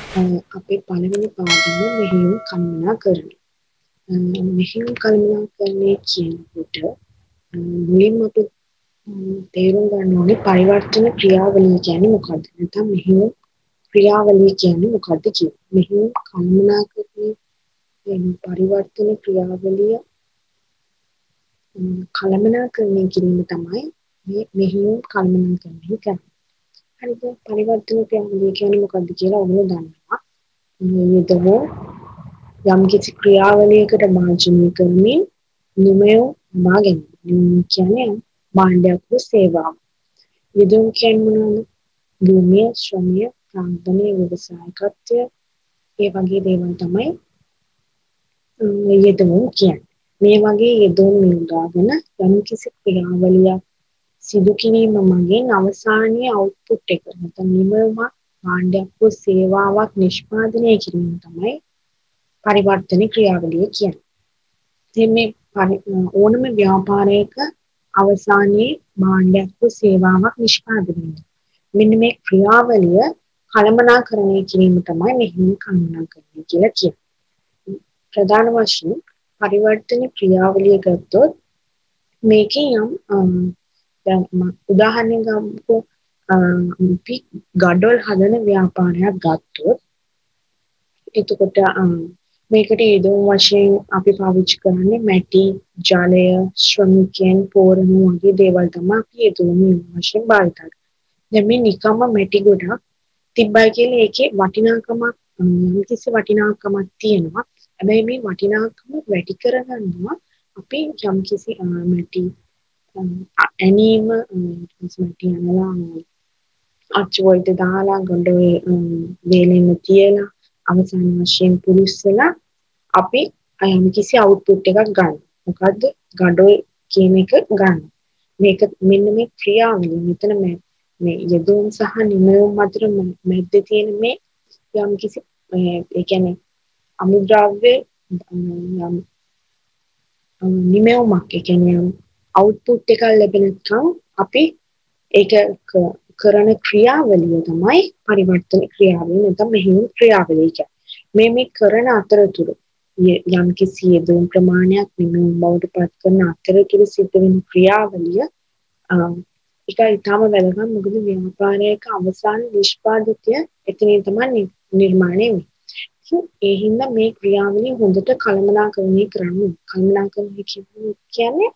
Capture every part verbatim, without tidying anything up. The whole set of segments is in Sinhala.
අපේ පළවෙනි පාඩම මෙහෙයුම් කළමනාකරණය. මෙහෙයුම් කළමනාකරණය කියනකොට මුලින්ම අපි තේරුම් ගන්න ඕනේ පරිවර්තන ක්‍රියාවලිය කියන්නේ මොකක්ද? නැත්නම් මෙහෙයුම් ක්‍රියාවලිය කියන්නේ මොකක්ද කියලා. මෙහෙයුම් කළමනාකරණය කියන පරිවර්තන ක්‍රියාවලිය කළමනාකරණය කිරීම තමයි මේ මෙහෙයුම් කළමනාකරණය කියන්නේ. හරිද? පරිවර්තන ක්‍රියාවලිය කියන්නේ මොකක්ද කියලා ඔයගොල්ලෝ දන්නවා. යෙදවෝ යම් කිසි ක්‍රියාවලියකට මාර්ජනය කරමින් නිමයෝ මා ගැනීම. නිමයෝ කියන්නේ භාණ්ඩයක් හෝ සේවාවක්. යෙදවුම් කියන්නේ මොනවද? භූමිය, ශ්‍රමය, ප්‍රාන්තනය, ව්‍යවසායකත්වය ඒ වගේ දේවල් තමයි යෙදවුම් කියන්නේ. මේ වගේ යෙදවුම් යොදාගෙන යම් කිසි ක්‍රියාවලියක් සිදු කිරීම මගින් අවසානයේ අවුට්පුට් එක නැත්නම් නිමවුමක් භාණ්ඩයක් හෝ සේවාවක් නිෂ්පාදනය කිරීම තමයි පරිවර්තන ක්‍රියාවලිය කියන්නේ. ඉතින් මේ ඕනම ව්‍යාපාරයක අවසානයේ භාණ්ඩයක් හෝ සේවාවක් නිෂ්පාදනය වෙනවා. මෙන්න මේ ක්‍රියාවලිය කළමනාකරණය කිරීම තමයි මෙහෙයුම් කළමනාකරණය කියලා කියන්නේ. ප්‍රධාන වශයෙන් පරිවර්තන ක්‍රියාවලිය ගත්තොත් මේකේ යම් දැන් උදාහරණයක් ගමුකෝ අපි ගඩොල් හදන ව්‍යාපාරයක් ගත්තොත් එතකොට මේකට යෙදවුම් වශයෙන් අපි පාවිච්චි කරන්නේ මැටි, ජලය, ශ්‍රමිකයන්, පෝරණු වගේ දේවල් තමයි අපි යෙදවුම් වශයෙන් භාවිත කරන්නේ. දැන් මේ නිකම්ම මැටි ගොඩක් තිබ්බයි කියලා ඒකේ වටිනාකමක් යම් කිසි වටිනාකමක් තියෙනවා. හැබැයි මේ වටිනාකම වැඩි කරගන්නවා අපි යම් කිසි මැටි ඇනීම මැටි අනලා අච්චු වලට දාලා ගොඩේ වේලෙන්න තියලා අවසාන වශයෙන් පුරුස්සලා අපි යම් කිසි අවුට්පුට් එකක් ගන්න. මොකද්ද? ගඩොල් කියන එක ගන්න. මේක මෙන්න මේ ක්‍රියාවලිය මෙතන මේ යෙදවුම් සහ නිමවුම් අතර මැද්දේ තියෙන මේ යම් කිසි ඒ කියන්නේ අමුද්‍රව්‍ය යම් නිමවුමක් ඒ කියන්නේ අවුට්පුට් එක ලැබෙනකම් අපි ඒක කරන ක්‍රියාවලිය තමයි පරිවර්තන ක්‍රියාවලිය නැත්නම් මෙහෙයුම් ක්‍රියාවලිය කියන්නේ. මේ මේ කරන අතරතුර යම් කිසි යෙදවුම් ප්‍රමාණයක් නිමවුම් බවට පත් කරන අතරතුර සිද්ධ වෙන ක්‍රියාවලිය ඒක ඊටම වැදගත්. මොකද ව්‍යාපාරයක අවසාන නිෂ්පාදිතය එතනින් තමයි නිර්මාණය වෙන්නේ. ඒ හින්දා මේ ක්‍රියාවලිය හොඳට කළමනාකරණය කරන්න. කළමනාකරණය කියන්නේ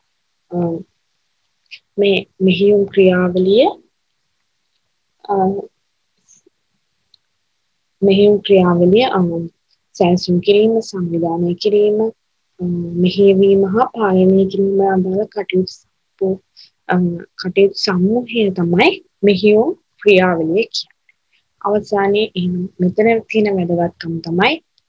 මේ මෙහෙයුම් ක්‍රියාවලිය මෙහෙයුම් ක්‍රියාවලිය සැලසුම් කිරීම, සංවිධානය කිරීම, මෙහෙයවීම හා පාලනය කිරීම ආදී කටයුතු කටයුතු සමූහය තමයි මෙහෙයුම් ක්‍රියාවලිය කියන්නේ. අවසානයේ මෙතන තියෙන වැදගත්කම තමයි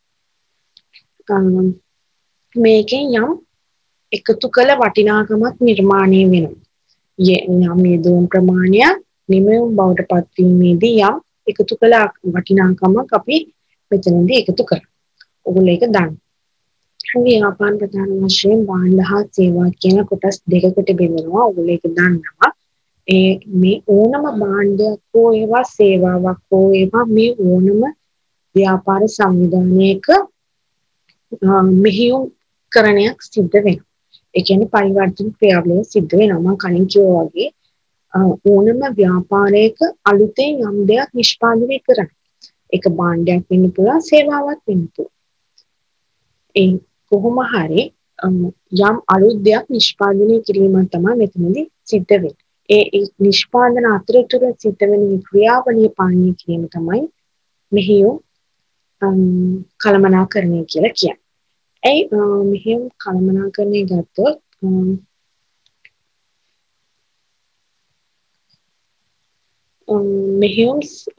මේකෙන් යම් එකතු කළ වටිනාකමක් නිර්මාණය වෙනවා. යම් යෙදවුම් ප්‍රමාණයක් නිමවුම් බවට පත්වීමේදී යම් එකතු කළ වටිනාකමක් අපි මෙතනදී එකතු කරනවා. ඔයගොල්ලෝ ඒක දන්න. ව්‍යාපාර ප්‍රධාන වශයෙන් භාණ්ඩ හා සේවා කියන කොටස් දෙකකට බෙදෙනවා. ඔයගොල්ලෝ ඒක දන්නවා. ඒ මේ ඕනම භාණ්ඩයක් හෝ ඒවා සේවාවක් හෝ ඒවා මේ ඕනම ව්‍යාපාර සංවිධානයක මෙහෙයුම් කරණයක් සිද්ධ වෙනවා. ඒ කියන්නේ පරිවර්තන ක්‍රියාවලිය සිද්ධ වෙනවා. මම කලින් කිව්වා වගේ ඕනම ව්‍යාපාරයක අලුතෙන් යම් දෙයක් නිෂ්පාදනය කරන්න. ඒක භාණ්ඩයක් වෙන්න පුළුවන්, සේවාවක් වෙන්න පුළුවන්. ඒ කොහොම හරි යම් අලුත් දෙයක් නිෂ්පාදනය කිරීම තමයි මෙතනදී සිද්ධ වෙන්නේ. ඒ නිෂ්පාදන අතරතුර සිද්ධ වෙන ක්‍රියාවලිය පාලනය කිරීම තමයි මෙහෙයුම් කළමනාකරණය කියලා කියන්නේ. ඒ මෙහෙයුම් කළමනාකරණය ගත්තොත් මෙහෙයුම්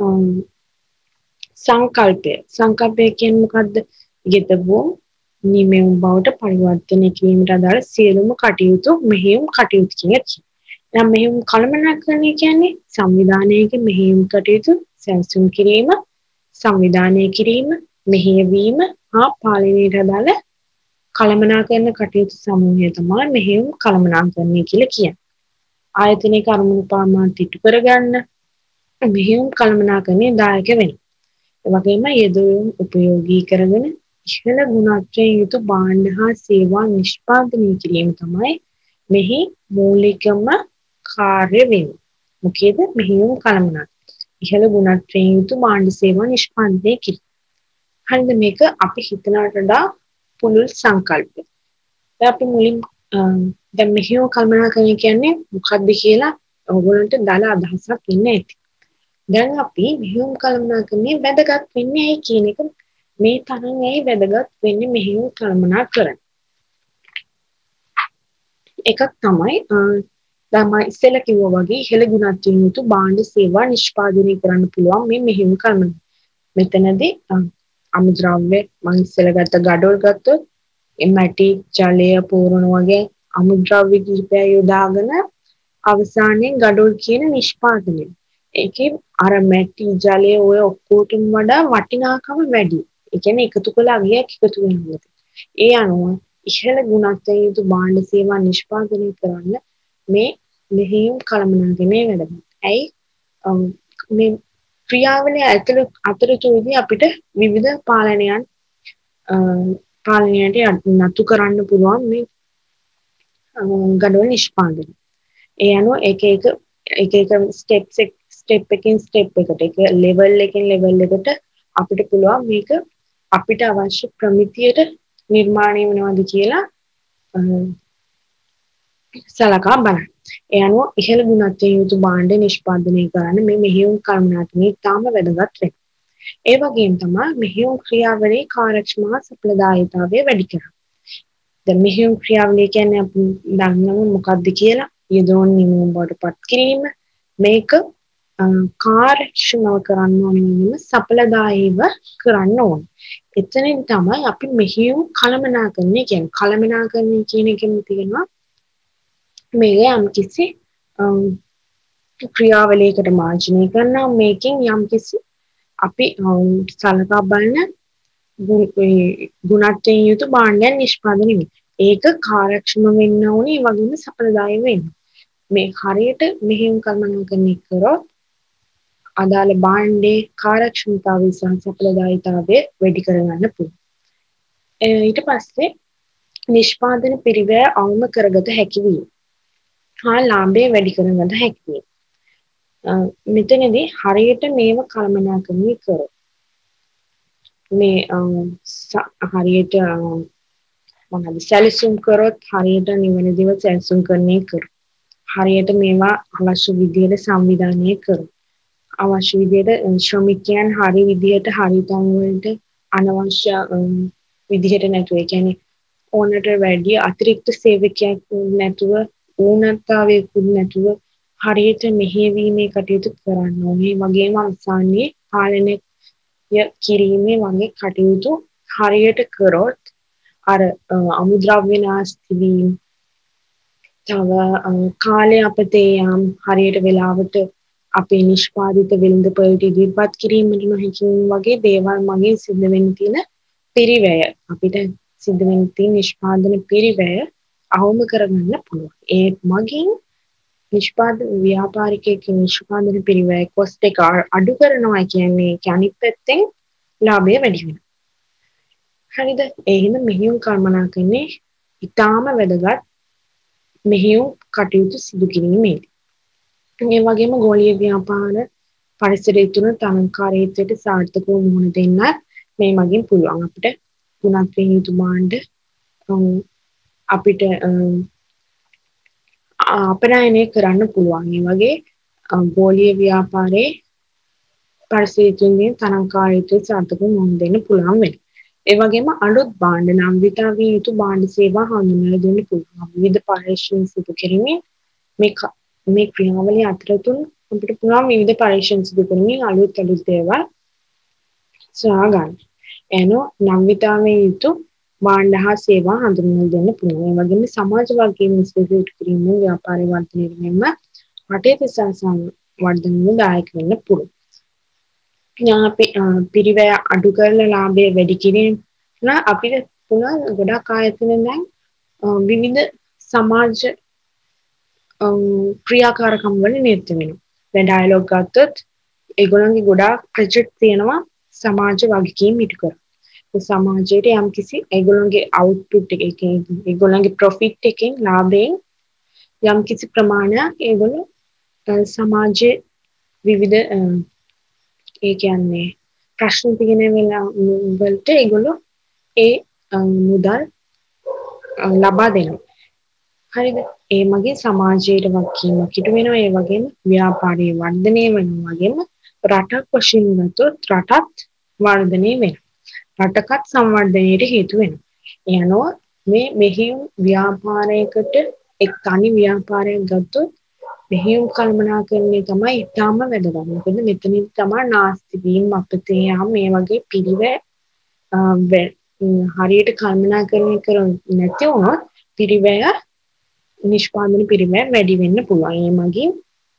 සංකල්පය සංකල්පය කියන්නේ මොකද්ද? යෙදවුම් නිමවුම් බවට පරිවර්තනය කිරීමට අදාළ සියලුම කටයුතු මෙහෙයුම් කටයුතු කියන්නේ. නම් මෙහෙයුම් කළමනාකරණය කියන්නේ සංවිධානයක මෙහෙයුම් කටයුතු සැලසුම් කිරීම, සංවිධානය කිරීම, මෙහෙයවීම හා පාලනයට අදාළ කළමනාකරණ කටයුතු සමූහය තමයි මෙහෙයුම් කළමනාකරණය කියලා කියන්නේ. ආයතනයක අරමුණු පාමාට ඉටු කරගන්න මෙහෙයුම් කළමනාකරණය දායක වෙනවා. වගේම යෙදවීම් උපයෝගී කරගෙන ඉහළ ගුණත්වයෙන් යුතු භාණ්ඩ හා සේවා නිෂ්පාදනය කිරීම තමයි මෙහි මූලිකම කාර්ය වෙන්නේ. මොකේද? මෙහියුම් කළමනාකරණය. ඉහළ ගුණත්වයෙන් යුතු භාණ්ඩ සේවා නිෂ්පාදනය කිරීම. හරිද? මේක අපි හිතනට වඩා පුළුල් සංකල්පයක්. දැන් අපි මුලින් දැන් මෙහෙයුම් කළමනාකරණය කියන්නේ මොකක්ද කියලා ඔයගොල්ලන්ට දල අදහසක් ඉන්න ඇති. දැන් අපි මෙහෙයුම් කළමනාකරණය වැදගත් වෙන්නේ ඇයි කියන එක මේ තරම් ඇයි වැදගත් වෙන්නේ මෙහෙයුම් කළමනාකරණය. එකක් තමයි දැන් මම ඉස්සෙල්ලා කිව්වා වගේ ඉහළ ගුණත්වයෙන් යුතු භාණ්ඩ සේවා නිෂ්පාදනය කරන්න පුළුවන් මේ මෙහෙයුම් කළමනාකරණය. මෙතනදී අමුද්‍රව්‍ය මම ඉස්සෙල්ලා ගත්ත ගඩොල් ගත්තොත් මැටි ජලය පූර්ණ වගේ අමුද්‍රව්‍ය කිහිපය යොදාගෙන අවසානයේ ගඩොල් කියන නිෂ්පාදනය. ඒකේ අර මැටි ජලය ඔය ඔක්කොටම වඩා වටිනාකම වැඩි. ඒ කියන්නේ එකතු කළ අගයක් එකතු වෙනවා. ඒ අනුව ඉහළ ගුණත්වයෙන් යුතු භාණ්ඩ සේවා නිෂ්පාදනය කරන්න මේ මෙහෙයුම් කළමනාකරණය වැදගත්. ඇයි මේ ක්‍රියාවලිය ඇතුළු අතරතුරදී අපිට විවිධ පාලනයන් පාලනයට නතු කරන්න පුළුවන් මේ ගඩොල් නිෂ්පාදනය. ඒ අනුව එක එක එක එක ස්ටෙප්ස් ස්ටෙප් එකකින් ස්ටෙප් එකට ඒක ලෙවල් එකකින් ලෙවල් එකට අපිට පුළුවන් මේක අපිට අවශ්‍ය ප්‍රමිතියට නිර්මාණය වෙනවද කියලා සලකා බලන්න. ඒ අනුව ඉහළ ගුණත්වයෙන් යුතු භාණ්ඩ නිෂ්පාදනය කරන්න මේ මෙහෙයුම් කළමනාකරණය ඉතාම වැදගත් වෙනවා. ඒ වගේම තමයි මෙහෙයුම් ක්‍රියාවලියේ කාර්යක්ෂම සඵලදායීතාවය වැඩි කරනවා. දැන් මෙහෙයුම් ක්‍රියාවලිය කියන්නේ අපි දන්නව මොකක්ද කියලා යෙදවීම් නිමවීම බවට පත් කිරීම. මේක කාර්යක්ෂමව කරන්න ඕනෙම සඵලදායීව කරන්න ඕන. එතනින් තමයි අපි මෙහෙයුම් කළමනාකරණය කියන්නේ. කළමනාකරණය කියන එකෙන් තියෙනවා මේක යම්කිසි ක්‍රියාවලියකට මාර්ජනය කරනවා. මේකෙන් යම්කිසි අපි සලකා බලන ගුණත්වයෙන් යුතු භාණ්ඩයන් නිෂ්පාදනය වෙනවා. ඒක කාර්යක්ෂම වෙන්න ඕනේ, ඒ වගේම සඵලදායී වෙන්න. මේ හරියට මෙහෙයුම් කළමනාකරණය කරොත් අදාළ භාණ්ඩයේ කාර්යක්ෂමතාවය සහ සඵලදායීතාවය වැඩි කරගන්න පුළුවන්. ඊට පස්සේ නිෂ්පාදන පිරිවැය අවම කරගත හැකි වීම. හා ලාභය වැඩි කරගත හැකි වීම. මෙතනදී හරියට මේව කළමනාකරණය කරොත් මේ හරියට මොනවද සැලසුම් කරොත් හරියට නිවැරදිව සැලසුම් කරන්නේ කරොත් හරියට මේවා අවශ්‍ය විදිහට සංවිධානය කරොත් අවශ්‍ය විදිහට ශ්‍රමිකයන් හරි විදිහට හරි තැන් වලට අනවශ්‍ය විදිහට නැතුව ඒ කියන්නේ ඕනට වැඩි අතිරික්ත සේවකයෙක් නැතුව ඌනත්තාවයකුත් නැතුව හරියට මෙහෙයවීමේ කටයුතු කරන්න ඕනේ. වගේම අවසානයේ පාලනය කිරීමේ වගේ කටයුතු හරියට කරොත් අර අමුද්‍රව්‍ය නාස්ති වීම තව කාලය අපතේ යාම හරියට වෙලාවට අපේ නිෂ්පාදිත වෙළඳපොළට ඉදිරිපත් කිරීමට නොහැකි වගේ දේවල් මගින් සිද්ධ වෙන්න තියෙන පිරිවැය අපිට සිද්ධ වෙන්න තියෙන නිෂ්පාදන පිරිවැය අවම කරගන්න පුළුවන්. ඒ මගින් නිෂ්පාදන ව්‍යාපාරිකයෙක් නිෂ්පාදන පිරිවැය කොස්ට් එක අඩු කරනවා කියන්නේ අනිත් පැත්තෙන් ලාභය වැඩි වෙනවා. හරිද? ඒ හින්දා මෙහෙයුම් කළමනාකරණය ඉතාම වැදගත් මෙහෙයුම් කටයුතු සිදු කිරීමේදී. ඒ වගේම ගෝලීය ව්‍යාපාර පරිසරය තුළ තරංකාරීත්වයට සාර්ථකව මුහුණ දෙන්න මේ මගින් පුළුවන් අපිට ගුණත්වයෙන් යුතු භාණ්ඩ අපිට අපනයනය කරන්න පුළුවන්. ඒ වගේ ගෝලීය ව්‍යාපාරයේ පරිසරය තුළ තරංකාරීත්වයට සාර්ථකව මුහුණ දෙන්න පුළුවන් වෙනවා. ඒ වගේම අලුත් භාණ්ඩ නම්විතාවයෙන් යුතු භාණ්ඩ සේවා හඳුන්වලා දෙන්න පුළුවන්. විවිධ පරීක්ෂණ සිදු කිරීමෙන් මේ මේ ක්‍රියාවලිය අතරතුර අපිට පුළුවන් විවිධ පරීක්ෂණ සිදු කරමින් අලුත් අලුත් දේවල් සොයා ගන්න. එනෝ නම්විතාවයෙන් යුතු භාණ්ඩ හා සේවා හඳුන්වලා දෙන්න පුළුවන්. ඒ වගේම සමාජ වර්ගයේ මිශ්‍රිත කිරීමෙන් ව්‍යාපාර වර්ධනය වෙනම රටේ ප්‍රශාසන වර්ධනයට දායක වෙන්න පුළුවන්. අපි පිරිවැය අඩු කරලා ලාභය වැඩි කිරීම නා අපිට පුළුවන් ගොඩක් ආයතන දැන් විවිධ සමාජ ක්‍රියාකාරකම් වල නිරත වෙනවා. දැන් ඩයලොග් ගත්තොත් ඒගොල්ලන්ගේ ගොඩාක් ප්‍රොජෙක්ට් තියෙනවා සමාජ වගකීම් ඉටු කරනවා. සමාජයට යම් කිසි ඒගොල්ලන්ගේ අවුට්පුට් එකකින් ඒගොල්ලන්ගේ ප්‍රොෆිට් එකකින් ලාභයෙන් යම් කිසි ප්‍රමාණයක් ඒගොල්ලෝ සමාජයේ විවිධ ඒ කියන්නේ ප්‍රශ්න තියෙන වෙලා වලට ඒගොල්ලෝ ඒ මුදල් ලබා දෙනවා. හරිද? ඒ මගේ සමාජයට වගකීමක් ඉටු වෙනවා. ඒ වගේම ව්‍යාපාරයේ වර්ධනය වෙනවා. වගේම රටක් වශයෙන් ගත්තොත් රටත් වර්ධනය වෙනවා. රටකත් සංවර්ධනයට හේතු වෙනවා. එනවා මේ මෙහෙයුම් ව්‍යාපාරයකට එක් තනි ව්‍යාපාරයක් ගත්තොත් මෙහෙයුම් කළමනාකරණය තමයි ඉතාම වැදගත්. මොකද මෙතනින් තමයි නාස්ති වීම අපතේ යාම මේ වගේ පිළිවෙත් හරියට කළමනාකරණය කරන්නේ නැති වුණොත් පිළිවෙය නිෂ්පාදන පිළිවෙය වැඩි වෙන්න පුළුවන්. ඒ මගින්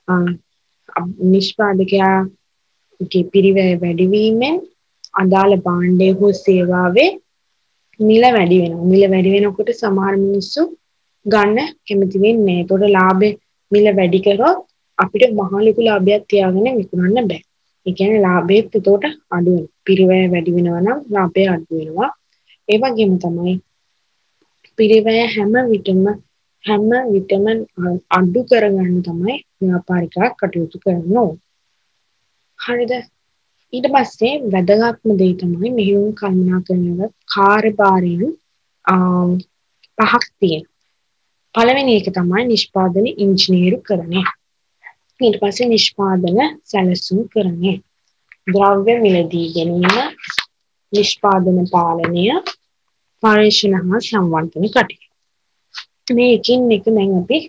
නිෂ්පාදකයාගේ පිළිවෙය වැඩි වීමෙන් අදාළ භාණ්ඩය හෝ සේවාවේ මිල වැඩි වෙනවා. මිල වැඩි වෙනකොට සමහර මිනිස්සු ගන්න කැමති වෙන්නේ නැහැ. ඒතකොට ලාභේ මිල වැඩි කරොත් අපිට මහ ලොකු ලාභයක් තියාගෙන විකුණන්න බෑ. ඒ කියන්නේ ලාභෙත් ඒතකොට අඩු වෙනවා. පිරිවැය වැඩි වෙනවා නම් ලාභය අඩු වෙනවා. ඒ වගේම තමයි පිරිවැය හැම විටම හැම විටම අඩු කරගන්න තමයි ව්‍යාපාරිකයා කටයුතු කරන්න ඕන. හරිද? ඊට පස්සේ වැදගත්ම දේ තමයි මෙහෙයුම් කළමනාකරණය කාර්යභාරයෙන් පහක් තියෙනවා. පළවෙනි එක තමයි නිෂ්පාදන ඉංජිනේරුකරණය. ඊට පස්සේ නිෂ්පාදන සැලසුම්කරණය. ද්‍රව්‍ය මිලදී ගැනීම, නිෂ්පාදන පාලනය, පරීක්ෂණ හා සංවර්ධන කටයුතු. මේ එකින් එක දැන් අපි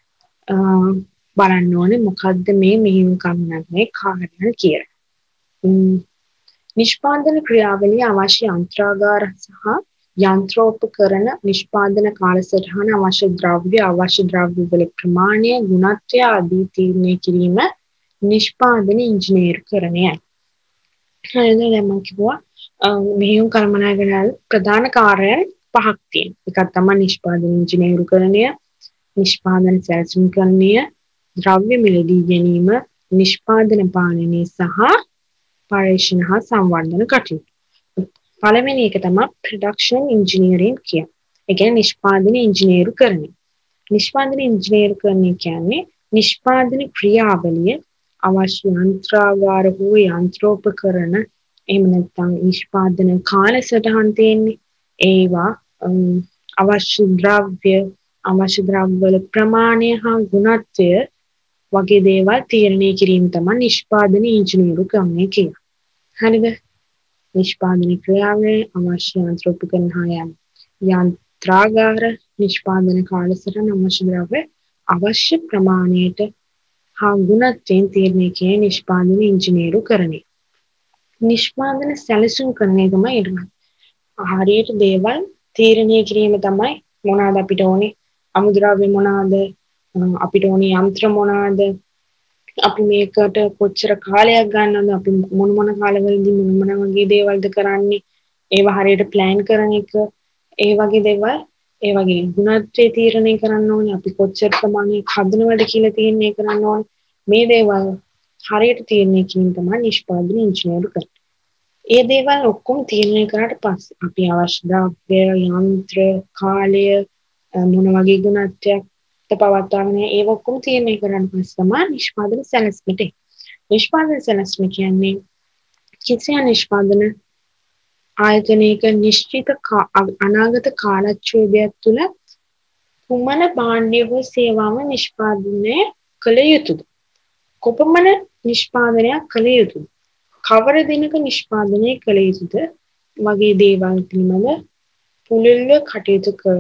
බලන්න ඕනේ මොකද්ද මේ මෙහෙයුම් කළමනාකරණයේ කාර්යය කියලා. නිෂ්පාදන ක්‍රියාවලිය අවශ්‍ය යන්ත්‍රාගාර සහ යන්ත්‍රෝපකරණ නිෂ්පාදන කාලසටහන අවශ්‍ය ද්‍රව්‍ය අවශ්‍ය ද්‍රව්‍ය වල ප්‍රමාණය ගුණත්වය ආදී තීරණය කිරීම නිෂ්පාදන ඉංජිනේරුකරණයයි. හරිද? දැන් මම කිව්වා මෙහෙයුම් කළමනාකරණයේ ප්‍රධාන කාර්යයන් පහක් තියෙනවා. එකක් තමයි නිෂ්පාදන ඉංජිනේරුකරණය, නිෂ්පාදන සැලසුම්කරණය, ද්‍රව්‍ය මිලදී ගැනීම, නිෂ්පාදන පාලනය සහ පරීක්ෂණ හා සංවර්ධන කටයුතු. පළවෙනි එක තමයි ප්‍රොඩක්ෂන් ඉංජිනේරින් කියන්නේ. ඒ කියන්නේ නිෂ්පාදන ඉංජිනේරුකරණය. නිෂ්පාදන ඉංජිනේරුකරණය කියන්නේ නිෂ්පාදන ක්‍රියාවලිය අවශ්‍ය යන්ත්‍රාගාර හෝ යන්ත්‍රෝපකරණ එහෙම නැත්නම් නිෂ්පාදන කාලසටහන් තියෙන්නේ. ඒවා අවශ්‍ය ද්‍රව්‍ය අවශ්‍ය ද්‍රව්‍ය වල ප්‍රමාණය හා ගුණත්වය වගේ දේවල් තීරණය කිරීම තමයි නිෂ්පාදන ඉංජිනේරුකරණය කියන්නේ. හරිද? නිෂ්පාදන ක්‍රියාවේ අවශ්‍ය යන්ත්‍රෝපකරණ හා යන්ත්‍රාගාර නිෂ්පාදන කාලසටහන අවශ්‍ය ද්‍රව්‍ය අවශ්‍ය ප්‍රමාණයට හා ගුණත්වයෙන් තීරණය කිරීම නිෂ්පාදන ඉංජිනේරුකරණය. නිෂ්පාදන සැලසුම්කරණය තමයි ඊළඟ. හරියට දේවල් තීරණය කිරීම තමයි මොනවාද අපිට ඕනේ, අමුද්‍රව්‍ය මොනවාද, අපිට ඕනේ යන්ත්‍ර මොනවාද, අපි මේකට කොච්චර කාලයක් ගන්නවද, අපි මොන මොන කාලවලදී මොන මොන වගේ දේවල්ද කරන්නේ, ඒවා හරියට ප්ලෑන් කරන එක, ඒ වගේ දේවල්, ඒ වගේ ගුණත්වය තීරණය කරන්න ඕනේ, අපි කොච්චර ප්‍රමාණයක් හදනවද කියලා තීරණය කරන්න ඕනේ. මේ දේවල් හරියට තීරණය කිරීම තමයි නිෂ්පාදන ඉංජිනේරුකරණය. ඒ දේවල් ඔක්කොම තීරණය කරාට පස්සේ අපි අවශ්‍ය ද්‍රව්‍ය, යන්ත්‍ර, කාලය, මොන වගේ ගුණත්වයක් පවත්වාගෙන ඒව ඔක්කොම තීරණය කරන්න පස්සේ තමයි නිෂ්පාදන සැලැස්මට එන්නේ. නිෂ්පාදන සැලැස්ම කියන්නේ කිසියම් නිෂ්පාදන ආයතනයක නිශ්චිත අනාගත කාලච්ඡේදයක් තුළ කුමන භාණ්ඩය හෝ සේවාව නිෂ්පාදනය කළ යුතුද? කොපමණ නිෂ්පාදනයක් කළ යුතුද? කවර දිනක නිෂ්පාදනය කළ යුතුද? වගේ දේවල් පිළිබඳ පුළුල්ව කටයුතු කර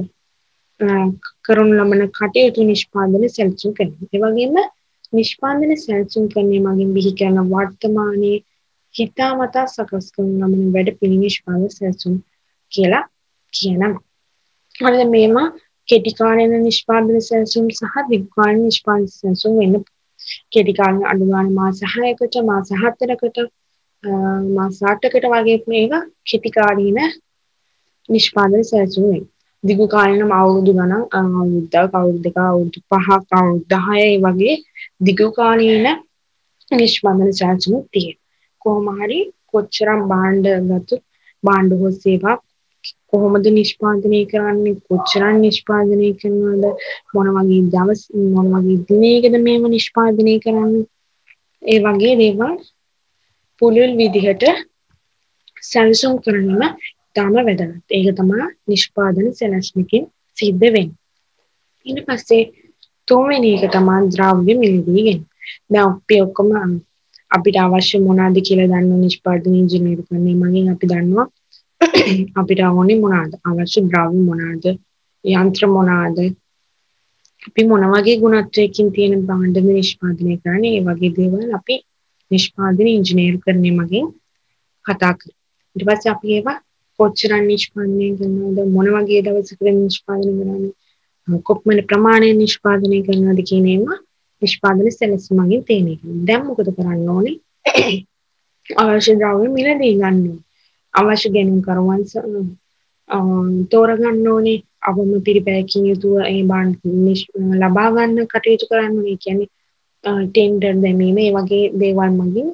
කරන ලබන කටයුතු නිෂ්පාදන සැලසුම්කරණය. ඒ වගේම නිෂ්පාදන සැලසුම්කරණය මගින් බිහි කරන වර්තමානයේ හිතාමතා සකස් කරන ලබන වැඩ පිළිවෙල නිෂ්පාදන සැලසුම් කියලා කියනවා. හරිද? මේවා කෙටි කාලීන නිෂ්පාදන සැලසුම් සහ දීර්ඝ කාලීන නිෂ්පාදන සැලසුම් වෙන්න. කෙටි කාලීන අඩු ගානේ මාස හයකට, මාස හතරකට, මාස අටකට වගේ මේවා කෙටි කාලීන නිෂ්පාදන සැලසුම් වෙනවා. දීර්ඝ කාලීනම අවුරුදු ගණන්, අවුරුද්දක්, අවුරුදු දෙකක්, අවුරුදු පහක්, අවුරුදු දහයයි වගේ දීර්ඝ කාලීන නිෂ්පාදන සැලසුම් තියෙනවා. කොහොම හරි කොච්චරක් භාණ්ඩ ගත්තොත් භාණ්ඩ හෝ සේවා කොහොමද නිෂ්පාදනය කරන්නේ කොච්චරක් නිෂ්පාදනය කරනවද මොන වගේ දවස් මොන වගේ දිනයකද මේව නිෂ්පාදනය කරන්නේ ඒ වගේ දේවල් පුළුල් විදිහට සැලසුම් කරනම තාම වැදගත්. ඒක තමයි නිෂ්පාදන සැලැස්මකින් සිද්ධ වෙන්නේ. ඊට පස්සේ තුන්වෙනි එක තමයි ද්‍රව්‍ය මිලදී ගැනීම. දැන් අපි ඔක්කොම අපිට අවශ්‍ය මොනවද කියලා දන්න නිෂ්පාදන ඉංජිනේරු කෙනෙක් මගෙන් අපි දන්නවා අපිට ඕනේ මොනවද අවශ්‍ය ද්‍රව්‍ය මොනවද යන්ත්‍ර මොනවද අපි මොන වගේ ගුණත්වයකින් තියෙන භාණ්ඩ නිෂ්පාදනය කරන්නේ ඒ වගේ දේවල් අපි නිෂ්පාදන ඉංජිනේරු කෙනෙක් මගෙන් කතා කරා. ඊට පස්සේ අපි ඒවා කොච්චර නිෂ්පාදනය කරනවද මොන වගේ දවසකද නිෂ්පාදනය කරන්නේ කොපමණ ප්‍රමාණය නිෂ්පාදනය කරනවද කියන ඒවා නිෂ්පාදන සැලැස්මකින් තේන එක. දැන් මොකද කරන්න ඕනේ? අවශ්‍ය ද්‍රව්‍ය මිලදී ගන්න ඕනේ. අවශ්‍ය ගැනුම් කරුවන් තෝරගන්න ඕනේ. අවම පිරිපැයකින් යුතුව ඒ භාණ්ඩ ලබා ගන්න කටයුතු කරන්න ඕනේ. කියන්නේ ටෙන්ඩර් දැමීම ඒ වගේ දේවල් මගින්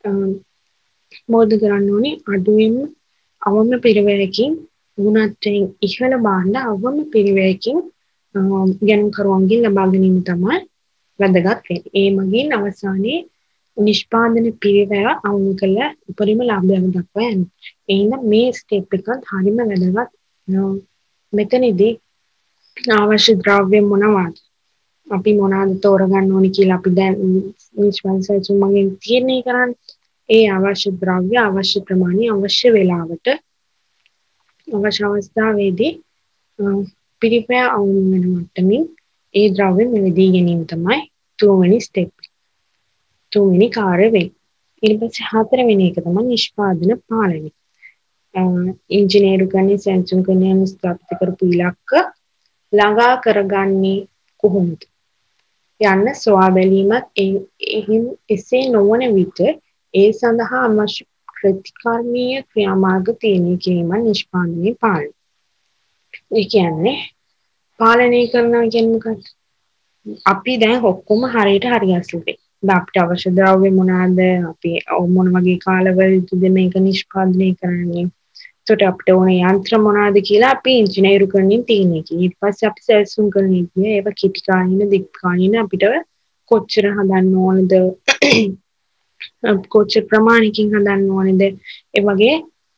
මොකද කරන්න ඕනේ? අඩුවෙන්ම අවම පිරිවැයකින් ගුණත්වයෙන් ඉහළ භාණ්ඩ අවම පිරිවැයකින් ගැනුම් කරුවන්ගෙන් ලබා ගැනීම තමයි වැදගත් වෙන්නේ. ඒ මගින් අවසානයේ නිෂ්පාදන පිරිවැය අවම කළ උපරිම ලාභයක් දක්වා යනවා. එහෙනම් මේ ස්ටෙප් එකත් හරිම වැදගත්. මෙතනදී අවශ්‍ය ද්‍රව්‍ය මොනවද? අපි මොනවද තෝරගන්න ඕනේ කියලා අපි දැන් නිෂ්පාදන සැලසුම් මගින් තීරණය කරන්නේ. ඒ අවශ්‍ය ද්‍රව්‍ය අවශ්‍ය ප්‍රමාණය අවශ්‍ය වේලාවට අවශ්‍ය අවස්ථාවේදී පිරිපැය අවම වෙන මට්ටමින් ඒ ද්‍රව්‍ය මිලදී ගැනීම තමයි තුන්වෙනි ස්ටෙප්. තුන්වෙනි කාර්ය වෙන්නේ. ඊට පස්සේ හතරවෙනි එක තමයි නිෂ්පාදන පාලනය. ඉංජිනේරු කෙනෙක් සැලසුම් කෙනෙක් ස්ථාපිත කරපු ඉලක්ක ළඟා කරගන්නේ කොහොමද? යන්න සොයා බැලීමත් එහෙම එසේ නොවන විට ඒ සඳහා අවශ්‍ය ප්‍රතිකර්මීය ක්‍රියාමාර්ග තීරණය කිරීම නිෂ්පාදනයේ පාලනය. ඒ කියන්නේ පාලනය කරනවා කියන්නේ මොකක්ද? අපි දැන් ඔක්කොම හරියට හරියස්ලුවේ. අපිට අවශ්‍ය ද්‍රව්‍ය මොනවාද? අපි මොන වගේ කාලවලදීද මේක නිෂ්පාදනය කරන්නේ? එතකොට අපිට ඕනේ යන්ත්‍ර මොනවාද කියලා අපි ඉංජිනේරු කෙනෙක් තීරණය කරනවා. ඊට පස්සේ අපි සැලසුම් කරන්නේ ඒව කෙටි කාලින දිග් කාලින අපිට කොච්චර හදන්න ඕනද? කොච්චර ප්‍රමාණිකින් හදන්න ඕනේද? ඒ වගේ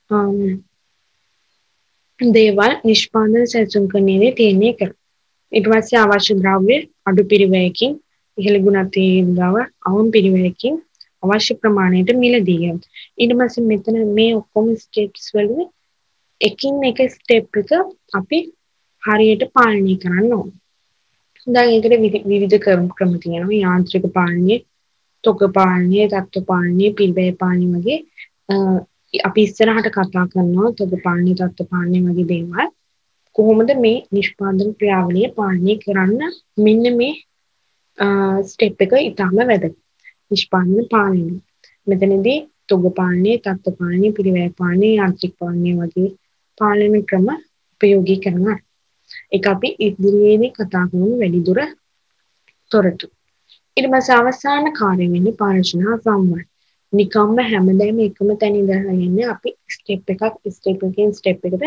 දේවල් නිෂ්පාදන සැලසුම් කරන්නේ තීරණය කරනවා. ඊට පස්සේ අවශ්‍ය ද්‍රව්‍ය අඩු පිරිවැයකින් ඉහළ ගුණත්වයේ බව අවම පිරිවැයකින් අවශ්‍ය ප්‍රමාණයට මිලදී ගන්නවා. ඊට පස්සේ මෙතන මේ ඔක්කොම ස්ටෙප්ස් වල එකින් එක ස්ටෙප් එක අපි හරියට පාලනය කරන්න ඕනේ. දැන් ඒකට විවිධ ක්‍රම තියෙනවා. යාන්ත්‍රික පාලනය, තොග පාලනය, තත්ත්ව පාලනය, පිරිවැය පාලනය වගේ අපි ඉස්සරහට කතා කරනවා තොග පාලනය, තත්ත්ව පාලනය වගේ දේවල්. කොහොමද මේ නිෂ්පාදන ක්‍රියාවලිය පාලනය කරන්න මෙන්න මේ ස්ටෙප් එක ඉතාම වැදගත්. නිෂ්පාදන පාලනය. මෙතනදී තොග පාලනය, තත්ත්ව පාලනය, පිරිවැය පාලනය, යාන්ත්‍රික පාලනය වගේ පාලන ක්‍රම ප්‍රයෝගී කරනවා. ඒක අපි ඉදිරියේදී කතා කරමු වැඩිදුර තොරතුරු. ඊට පස්සේ අවසාන කාර්ය වෙන්නේ පාලනා සංවර්ධන. නිකම්ම හැමදේම එකම තැන ඉඳලා යන්නේ අපි ස්ටෙප් එකක් ස්ටෙප් එකකින් ස්ටෙප් එකට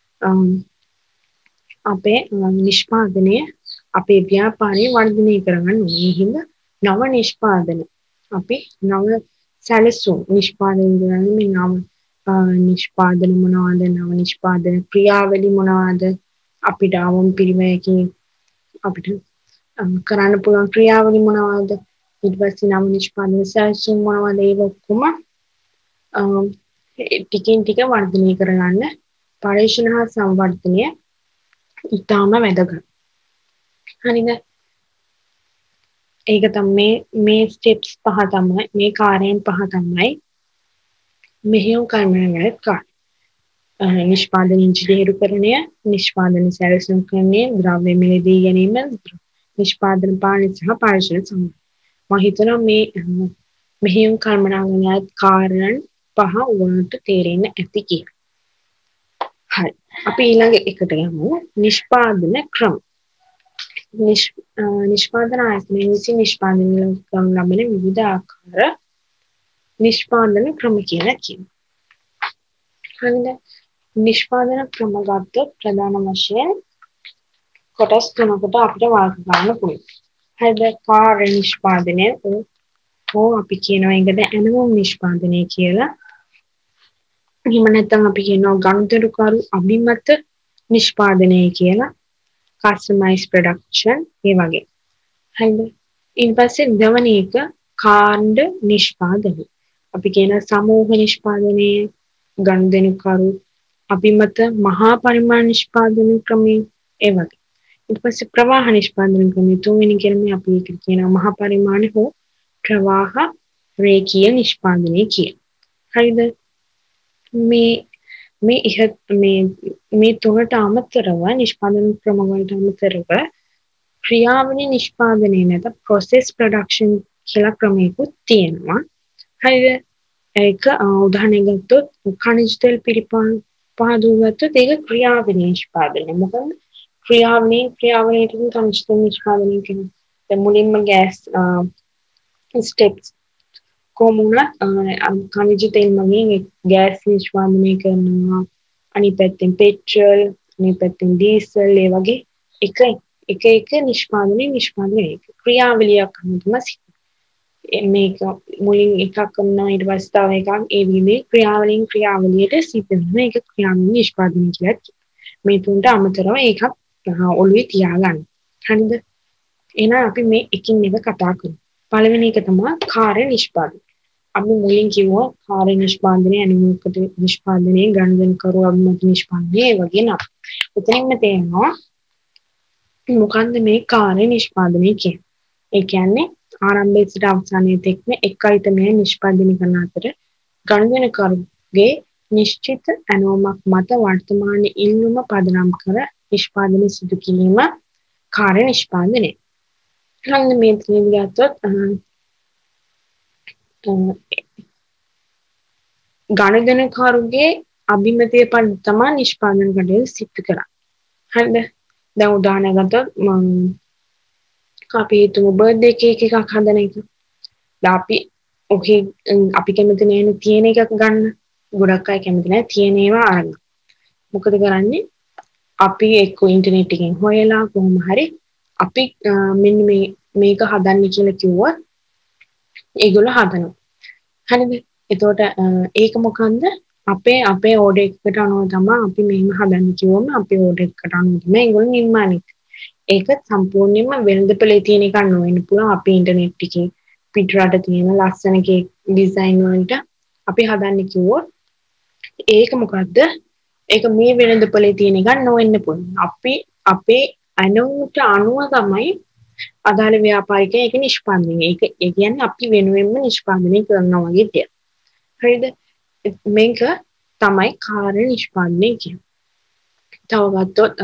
අපේ නිෂ්පාදනය අපේ ව්‍යාපාරය වර්ධනය කරගන්න ඕනේ. හින්දා නව නිෂ්පාදන අපි නව සැලසුම් නිෂ්පාදනය කරන්නේ මේ නව නිෂ්පාදන මොනවද? නව නිෂ්පාදන ක්‍රියාවලි මොනවද? අපිට අවම පිරිවැයකින් අපිට කරන්න පුළුවන් ක්‍රියාවලි මොනවද? ඊට පස්සේ නව නිෂ්පාදන සැලසුම් මොනවද? ඒක ඔක්කොම ටිකින් ටික වර්ධනය කරගන්න පරීක්ෂණ හා සංවර්ධනය ඉතාම වැදගත්. හරිද? ඒක තමයි මේ ස්ටෙප්ස් පහ තමයි මේ කාර්යයන් පහ තමයි මෙහෙයුම් කරන්නට කාර්ය. නිෂ්පාදන ඉංජිනේරුකරණය, නිෂ්පාදන සැලසුම් කරණය, ද්‍රව්‍ය මිලදී ගැනීම, නිෂ්පාදන පාලනය සහ පරීක්ෂණ සංවර්ධනය. මම හිතනවා මේ මෙහෙයුම් කළමනාකරණයත් කාර්යයන් පහ උගලට තේරෙන්න ඇති කියලා. හරි. අපි ඊළඟ එකට යමු. නිෂ්පාදන ක්‍රම. නිෂ්පාදන ආයතනයේ විසින් නිෂ්පාදනය කරන ලබන විවිධ ආකාර නිෂ්පාදන ක්‍රම කියලා කියනවා. හරිද? නිෂ්පාදන ක්‍රම ගත්තොත් ප්‍රධාන වශයෙන් කොටස් තුනකට අපිට වර්ග කරන්න පුළුවන්. හරිද? කාර්ය නිෂ්පාදනය ඕ අපි කියනවා ඒකට ඇනවුම් නිෂ්පාදනය කියලා. එහෙම නැත්නම් අපි කියනවා ගනුදෙනුකරු අභිමත නිෂ්පාදනය කියලා. කස්ටමයිස් ප්‍රොඩක්ෂන් ඒ වගේ. හරිද? ඊට පස්සේ දෙවැනි එක කාණ්ඩ නිෂ්පාදනය. අපි කියන සමූහ නිෂ්පාදනය, ගනුදෙනුකරු අභිමත මහා පරිමාණ නිෂ්පාදන ක්‍රමය ඒ වගේ. ඊට පස්සේ ප්‍රවාහ නිෂ්පාදන ක්‍රමය තුන්වෙනි ක්‍රමය අපි ඒක කියනවා මහා පරිමාණ හෝ ප්‍රවාහ රේඛීය නිෂ්පාදනය කියලා. හරිද? මේ මේ ඉහත මේ මේ තුනට අමතරව නිෂ්පාදන ක්‍රම වලට අමතරව ක්‍රියාවලිය නිෂ්පාදනය නැත process production කියලා ක්‍රමයකුත් තියෙනවා. හරිද? ඒක උදාහරණයක් ගත්තොත් khනිජ තෙල් පිරිපාදු ගත්තොත් ඒක ක්‍රියාවලිය නිෂ්පාදනය. මොකද ක්‍රියාවලිය ක්‍රියාවලියට khනිජ තෙල් නිෂ්පාදනය කරනවා. දැන් මුලින්ම ගෑස් ස්ටෙප්ස් කොමුණ khනිජ තෙල් මගින් ගෑස් නිෂ්පාදනය කරනවා. අනිත් පැත්තෙන් පෙට්‍රල්, අනිත් පැත්තෙන් ඩීසල් ඒ වගේ එක එක එක නිෂ්පාදනය නිෂ්පාදනය ක්‍රියාවලියක් තමයි මේක මුලින් එකක් කරනවා ඊට පස්සේ තව එකක් ඒ විදිහේ ක්‍රියාවලින් ක්‍රියාවලියට සිද්ධ වෙන එක ක්‍රියාවලිය නිෂ්පාදනය කියලා කියනවා. මේ තුනට අමතරව ඒකක් ඔළුවේ තියාගන්න. හරිද? එහෙනම් අපි මේ එකින් එක කතා කරමු. පළවෙනි එක තමයි කාර්ය නිෂ්පාදනය. අපි මුලින් කිව්වා කාර්ය නිෂ්පාදනය, අනුමුඛ නිෂ්පාදනය, ගනුදෙනුකරු අභිමත නිෂ්පාදනය ඒ වගේ නම. එතනින්ම තේරෙනවා මොකන්ද මේ කාර්ය නිෂ්පාදනය කියන්නේ. ඒ කියන්නේ ආරම්භයේ සිට අවසානයේ තෙක්ම එක් අයිතමය නිෂ්පාදනය කරන අතර ගනුදෙනුකරුගේ නිශ්චිත ඇනවුමක් මත වර්තමාන ඉල්ලුම පදනම් කර නිෂ්පාදනය සිදු කිරීම කාර්ය නිෂ්පාදනය. හරිද? මේ තුنين ගත්තොත් ගනුදෙනුකරුගේ අභිමතය පරිදි තමයි නිෂ්පාදන කටයුතු සිදු කරන්නේ. හරිද? දැන් උදාහරණයක් ගත්තොත් අපි හිතමු බර්ත්ඩේ කේක් එකක් හදන එක. දැන් අපි ඔකේ අපි කැමති නෑනේ තියෙන එකක් ගන්න. ගොඩක් අය කැමති නෑ තියෙන ඒවා අරන්. මොකද කරන්නේ? අපි එක්ක ඉන්ටර්නෙට් එකෙන් හොයලා කොහොම හරි අපි මෙන්න මේ මේක හදන්න කියලා කිව්වොත් ඒගොල්ලෝ හදනවා. හරිද? එතකොට ඒක මොකන්ද? අපේ අපේ ඕඩර් එකකට අනුව තමයි අපි මෙහෙම හදන්න කිව්වම අපේ ඕඩර් එකකට අනුව තමයි ඒගොල්ලෝ නිර්මාණය කරන්නේ. ඒක සම්පූර්ණයෙන්ම වෙළඳපොලේ තියෙන එකක් නොවෙන්න පුළුවන්. අපි ඉන්ටර්නෙට් එකේ පිටරට තියෙන ලස්සන කේක් ඩිසයින් වලට අපි හදන්න කිව්වොත් ඒක මොකද්ද? ඒක මේ වෙළඳපොලේ තියෙන එකක් නොවෙන්න පුළුවන්. අපි අපේ අනුන්ට අනුව තමයි අදාළ ව්‍යාපාරිකයා ඒක නිෂ්පාදනය. ඒක ඒ කියන්නේ අපි වෙනුවෙන්ම නිෂ්පාදනය කරනවා වගේ දෙයක්. හරිද? මේක තමයි කාර්ය නිෂ්පාදනය කියන්නේ. තව ගත්තොත්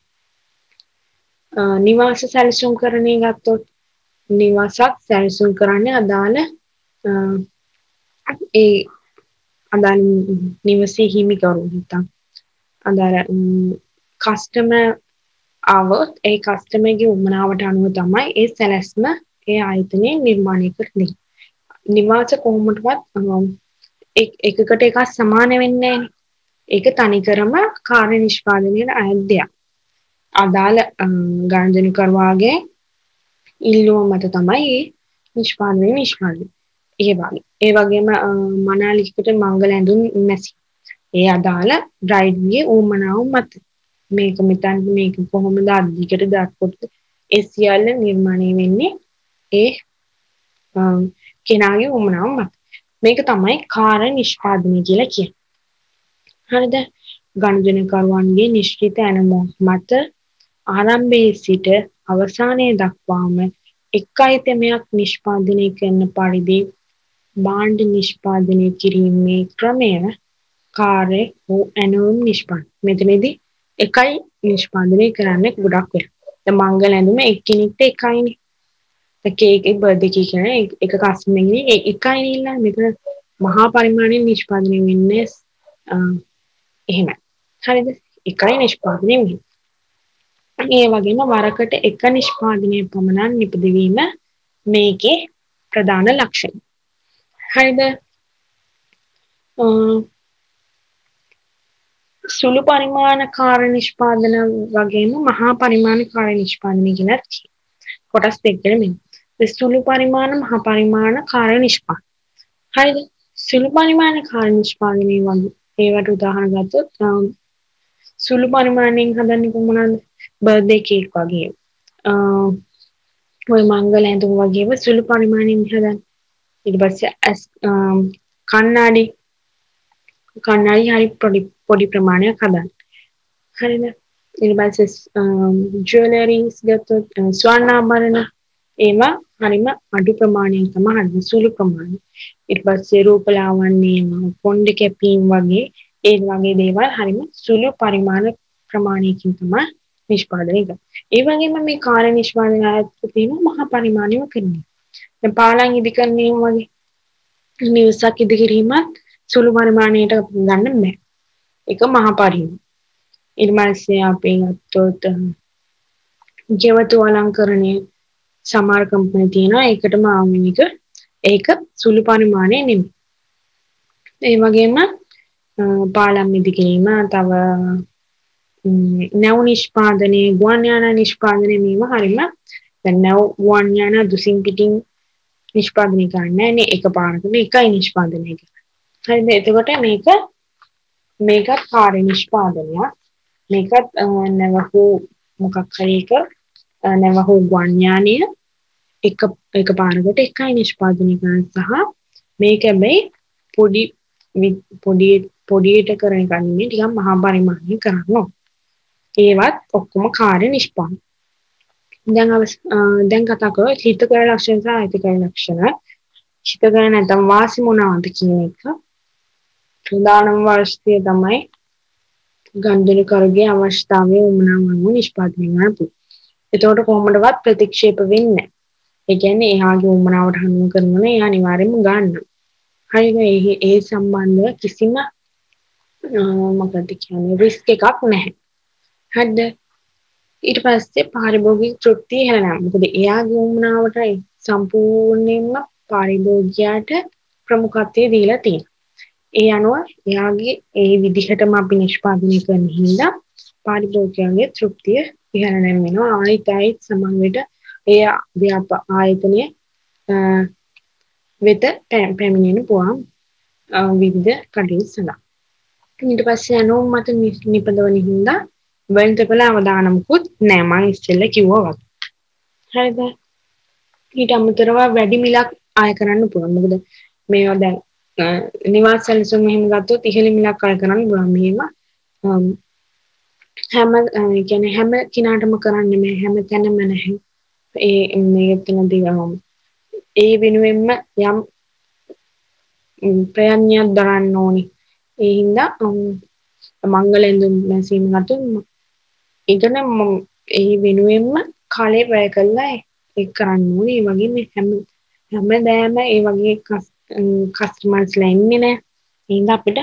නිවාස සැලසුම් කරන්නේ ගත්තොත් නිවාසක් සැලසුම් කරන්නේ අදාළ ඒ අදාළ නිවසේ හිමිකරු නැත්නම් අදාළ කස්ටමර් આવොත් ඒ කස්ටමර්ගේ උවමනාවට අනුව තමයි ඒ සැලැස්ම ඒ ආයතනය නිර්මාණය කරන්නේ. නිවාස කොහොමදවත් එකකට එකක් සමාන වෙන්නේ නැහැ. ඒක තනිකරම කාර්ය නිෂ්පාදනයේ අයත් දෙයක්. අදාළ ගනුදෙනුකරුවාගේ ඉල්ලුම මත තමයි නිෂ්පාදනය නිෂ්පාදනය. ඒ වගේ. ඒ වගේම මනාලිකට මංගල ඇඳුම් මැසි. ඒ අදාළ බ්‍රයිඩ්ගේ උවමනාව මත මේක මෙතන මේක කොහොමද අධිකට දාපොත් ඒ සියල්ල නිර්මාණය වෙන්නේ ඒ කෙනාගේ උවමනාව මත. මේක තමයි කාර්ය නිෂ්පාදනය කියලා කියන්නේ. හරිද? ගනුදෙනුකරුවන්ගේ නිශ්චිත ඇනවුම මත ආරම්භයේ සිට අවසානයේ දක්වාම එක් අයිතමයක් නිෂ්පාදනය කරන පරිදි භාණ්ඩ නිෂ්පාදනය කිරීමේ ක්‍රමය කාර්ය වූ ඇනවුම් නිෂ්පාදනය. මෙතනදී එකයි නිෂ්පාදනය කරන්න ගොඩක් වෙලා. දැන් මංගල ඇඳුම එක්කෙනෙක්ට එකයිනේ. දැන් කේක් එක බර්ත්ඩේ කේක් එක එක කස්ටමර්ගෙන් එකයි නෙලා. මෙතන මහා පරිමාණයෙන් නිෂ්පාදනය වෙන්නේ එහෙමයි. හරිද? එකයි නිෂ්පාදනය වෙන්නේ. ඒ වගේම වරකට එක නිෂ්පාදනය පමණක් නිපදවීම මේකේ ප්‍රධාන ලක්ෂණ. හරිද? සුළු පරිමාණ කාර්ය නිෂ්පාදන වගේම මහා පරිමාණ කාර්ය නිෂ්පාදනය කියලා කොටස් දෙකකට මෙන්න. සුළු පරිමාණ මහා පරිමාණ කාර්ය නිෂ්පාදන. හරිද? සුළු පරිමාණ කාර්ය නිෂ්පාදනයේ වගේ ඒවට උදාහරණ ගත්තොත් සුළු පරිමාණයෙන් හදන්නේ කොහොමද? බර්ත්ඩේ කේක් වගේ. අ ඔය මංගල ඇඳුම් වගේම සුළු පරිමාණයෙන් හදන්නේ. ඊට පස්සේ කන්නාඩි කන්නාඩි හරි පොඩි පොඩි ප්‍රමාණයක් හදන්න. හරිද? ඊට පස්සේ ජුවලරිස් ගත්තොත් ස්වර්ණාභරණ ඒවා හරිම අඩු ප්‍රමාණයෙන් තමයි හදන්නේ සුළු ප්‍රමාණය. ඊට පස්සේ රූපලාවන්‍ය පොණ්ඩ කැපීම් වගේ ඒ වගේ දේවල් හරිම සුළු පරිමාණ ප්‍රමාණයකින් තමයි නිෂ්පාදනය කරන්නේ. ඒ වගේම මේ කාර්ය නිෂ්පාදනය ආයතන තියෙන මහා පරිමාණයම කරන්නේ. දැන් පාලම් ඉදිකරන්නේ වගේ නිවසක් ඉදිකිරීමත් සුළු පරිමාණයට ගන්න බෑ. ඒක මහා පරිමාණ. ඊට පස්සේ අපි ගත්තොත් ජීවතු අලංකරණයේ සමහර කම්පැනි තියෙනවා ඒකටම ආමිනික ඒක සුළු පරිමාණය නෙමෙයි. ඒ වගේම පාලම් ඉදිකිරීම තව නැව් නිෂ්පාදනයේ ගුවන් යාන නිෂ්පාදනයේ මේවා හරිම දැන් නැව් ගුවන් යාන දුසින් පිටින් නිෂ්පාදනය කරන්නේ නැහැ එකපාරටම එකයි නිෂ්පාදනය කරන්නේ. හරිද? එතකොට මේක මේක කාර්ය නිෂ්පාදනයක්. මේකත් නැවහු මොකක් හරි එක නැවහු ගුවන් යානය එක එකපාරකට එකයි නිෂ්පාදනය කරන සහ මේක හැබැයි පොඩි පොඩි පොඩියට කරන කන්නේ ටිකක් මහා පරිමාණය කරනවා. ඒවත් ඔක්කොම කාර්ය නිෂ්පාදන. දැන් දැන් කතා කරලා හිතකර ලක්ෂණ සහ අහිතකර ලක්ෂණ. හිතකර නැත්නම් වාසි මොනවාද කියන එක. ප්‍රධානම වාසිය තමයි ගන්ධනිකරුගේ අවශ්‍යතාවය උමනාවන්ව නිෂ්පාදනය කරන්න පුළුවන්. එතකොට කොහොමදවත් ප්‍රතික්ෂේප වෙන්නේ නැහැ. ඒ කියන්නේ එහාගේ උමනාවට හඳුන් කරනවා එයා අනිවාර්යයෙන්ම ගන්න. හරිද? ඒ ඒ සම්බන්ධව කිසිම මොකක්ද කියන්නේ රිස්ක් එකක් නැහැ. හරිද? ඊට පස්සේ පාරිභෝගික තෘප්තිය හැලෙනවා. මොකද එයාගේ උමනාවට සම්පූර්ණයෙන්ම පාරිභෝගිකයාට ප්‍රමුඛත්වය දීලා තියෙනවා. ඒ අනුව එයාගේ ඒ විදිහටම අපි නිෂ්පාදනය කරන හින්දා පාරිභෝගිකයන්ගේ තෘප්තිය ඉහළ නැමෙනවා. ආයිත් ආයිත් සමන් විට ඒ ව්‍යාප ආයතනය වෙත පැමිණෙන පුළුවන් විවිධ කටයුතු සඳහා. ඊට පස්සේ අනුමත නිපදවන හින්දා වෙන්තකල අවදානමකුත් නෑ මම ඉස්සෙල්ලා කිව්වා වගේ. හරිද? ඊට අමතරව වැඩි මිලක් ආය කරන්න පුළුවන්. මොකද මේවා දැන් නිවාස සැලසුම් එහෙම ගත්තොත් ඉහළ මිලක් ආය කරන්න පුළුවන්. මේවා හැම කියන්නේ හැම කිනාටම කරන්නේ මේ හැම තැනම නැහැ. ඒ මේ තුනදී ඒ වෙනුවෙන්ම යම් ප්‍රයත්නයක් දරන්න ඕනි. ඒ හින්දා මංගලෙන්දුම් මැසීම ගත්තොත් ඉතන ඒ වෙනුවෙන්ම කාලේ වැය කළා ඒක කරන්න ඕනේ. ඒ වගේ මේ හැම හැමදාම ඒ වගේ කස්ටමර්ස්ලා ඉන්නේ නැහැ. ඒ හින්දා අපිට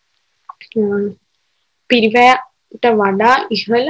පිරිවැයට වඩා ඉහළ